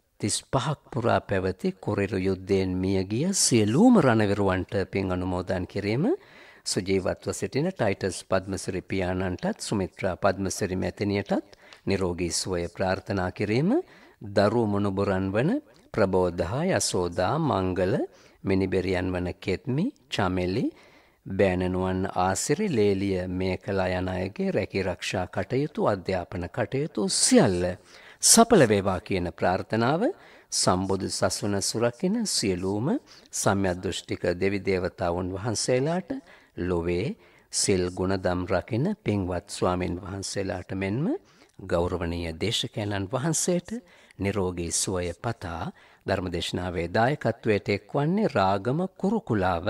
35ක් පුරා පැවති කොරිරු යුද්ධයෙන් මිය ගිය සියලුම රණවිරුවන්ට පින් අනුමෝදන් කිරීම සුජීවත්ව සිටින ටයිටස් පද්මසිරි පියාණන්ටත් සුමිත්‍රා පද්මසිරි මැතිනියටත් නිරෝගී සුවය ප්‍රාර්ථනා කිරීම දරු මුණුබුරන් වන ප්‍රබෝධා යසෝදා මංගල මිනිබෙරියන් වන කෙත්මි චමෙලි බෑනනුවන් ආසිරි ලේලිය මේකලා යන අයගේ රැකී රක්ෂා කටයුතු අධ්‍යාපන කටයුතු සියල්ල සඵල වේවා කියන ප්‍රාර්ථනාව සම්බුදු සසුන සුරකින සියලුම සම්‍යද්දෘෂ්ටික දෙවි දේවතාවුන් වහන්සේලාට ලොවේ සිල් ගුණදම් රකින පින්වත් ස්වාමින් වහන්සේලාට මෙන්ම ගෞරවනීය දේශකයන්න් වහන්සේට නිරෝගී සුවය පතා ධර්මදේශනාවේ දායකත්වයට එක්වන්නේ රාගම කුරුකුලාව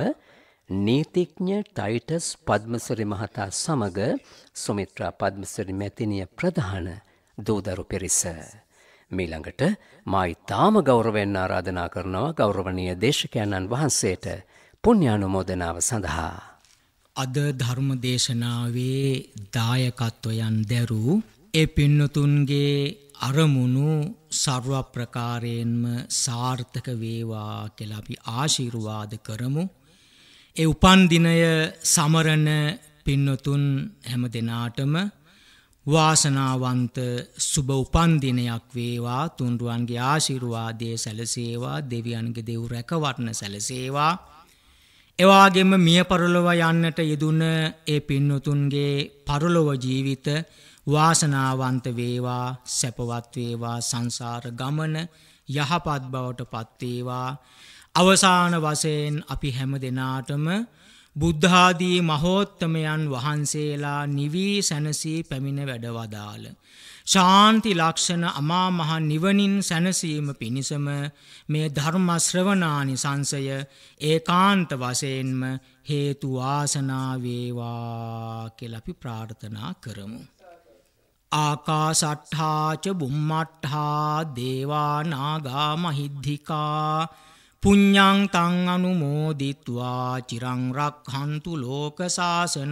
නීතිඥ ටයිටස් පද්මසිරි මහතා සමග සුමිත්‍රා පද්මසිරි මැතිනිය ප්‍රධාන දූදරු පිරිස. මීළඟට මා ඉතාම ගෞරවයෙන් ආරාධනා කරනවා ගෞරවනීය දේශකයන්න් වහන්සේට පුණ්‍යානුමෝදනාව සඳහා. අද ධර්ම දේශනාවේ දායකත්වයන් දැරූ ඒ පින්නතුන්ගේ අරමුණු සර්ව ප්‍රකාරයෙන්ම සාර්ථක වේවා කියලා අපි ආශිර්වාද කරමු. ඒ උපන් දිනය සමරන පින්නතුන් හැම දෙනාටම වාසනාවන්ත සුබ උපන් දිනයක් වේවා. තුන්රුවන්ගේ ආශිර්වාදයේ සැලසේවා. දෙවියන්ගේ දෙව් රැකවරණ සැලසේවා. එවාගෙම මිය පරලොව යන්නට යෙදුන ඒ පින්නතුන්ගේ පරලොව ජීවිත වාසනාවන්ත වේවා. සැපවත් වේවා. සංසාර ගමන යහපත් බවට පත් වේවා. අවසාන වශයෙන් අපි හැම දෙනාටම බුද්ධාදී මහෝත්තමයන් වහන්සේලා නිවී සැනසී පැමිණ වැඩවදාළ ශාන්ති ලක්ෂණ අමා මහ නිවනින් සැනසීම පිණිසම මේ ධර්ම ශ්‍රවණානිසංසය ඒකාන්ත වශයෙන්ම හේතු වාසනා වේවා කියලා අපි ප්‍රාර්ථනා කරමු. ආකාශට්ඨා ච බුම්මට්ඨා දේවා නාග මහිද්దికා පුඤ්ඤං තං අනුමෝදිත්වා චිරං රක්ඛන්තු ලෝක සාසනං.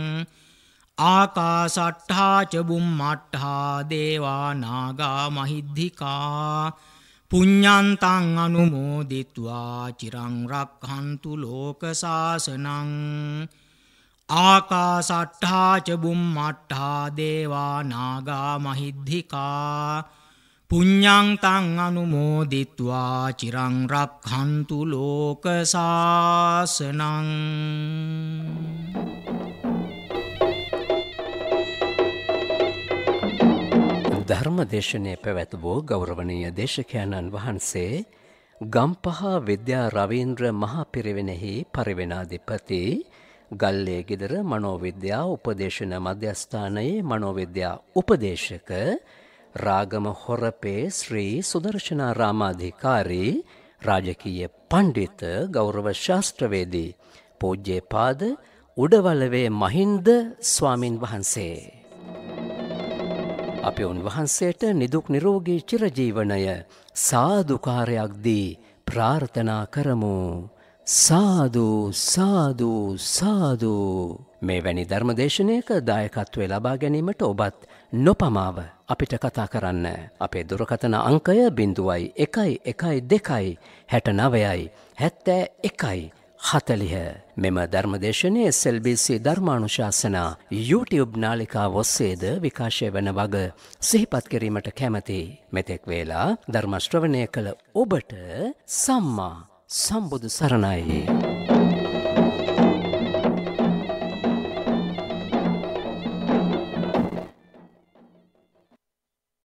ආකාශට්ඨා ච බුම්මට්ඨා දේවා නාග මහිද්దికා පුඤ්ඤං තං අනුමෝදිත්වා චිරං රක්ඛන්තු ලෝක සාසනං. ආකාශට්ඨා ච බුම්මට්ඨා දේවා නාග මහිද්దికා පුඤ්ඤං තං අනුමෝදිත්වා චිරං රක්ඛන්තු ලෝක සාසනං. ධර්මදේශනයේ පැවැත් වූ ගෞරවනීය දේශකයන්න් වහන්සේ ගම්පහ විද්‍යා රවීන්ද්‍ර මහා පිරිවෙනෙහි පරිවෙනාධිපති ගල්ලේ ගෙදර මනෝවිද්‍යා උපදේශන මධ්‍යස්ථානයේ මනෝවිද්‍යා උපදේශක රාගම හොරපේ ශ්‍රී සුදර්ශනාරාමාධිකාරී රාජකීය පණ්ඩිත ගෞරව ශාස්ත්‍රවේදී පූජ්‍යපාද උඩවලවේ මහින්ද ස්වාමින් වහන්සේ. අපි උන්වහන්සේට නිදුක් නිරෝගී චිරජීවනය සාදුකාරයක් දී ප්‍රාර්ථනා කරමු. සාදු සාදු සාදු. මේ වැනි ධර්මදේශනයක දායකත්වය ලබා ගැනීමට ඔබත් නොපමාව අපිට කතා කරන්න. අපේ දුරකථන අංකය 0112 69යි 7140. මෙම ධර්මදේශනයේ SLBC ධර්මානුශාසනා YouTube නාලිකාව ඔස්සේද විකාශය වන වග සිහිපත් කිරීමට කැමැති. මෙතෙක් වේලා ධර්ම ශ්‍රවණය කළ ඔබට සම්මා සම්බුදු සරණයි.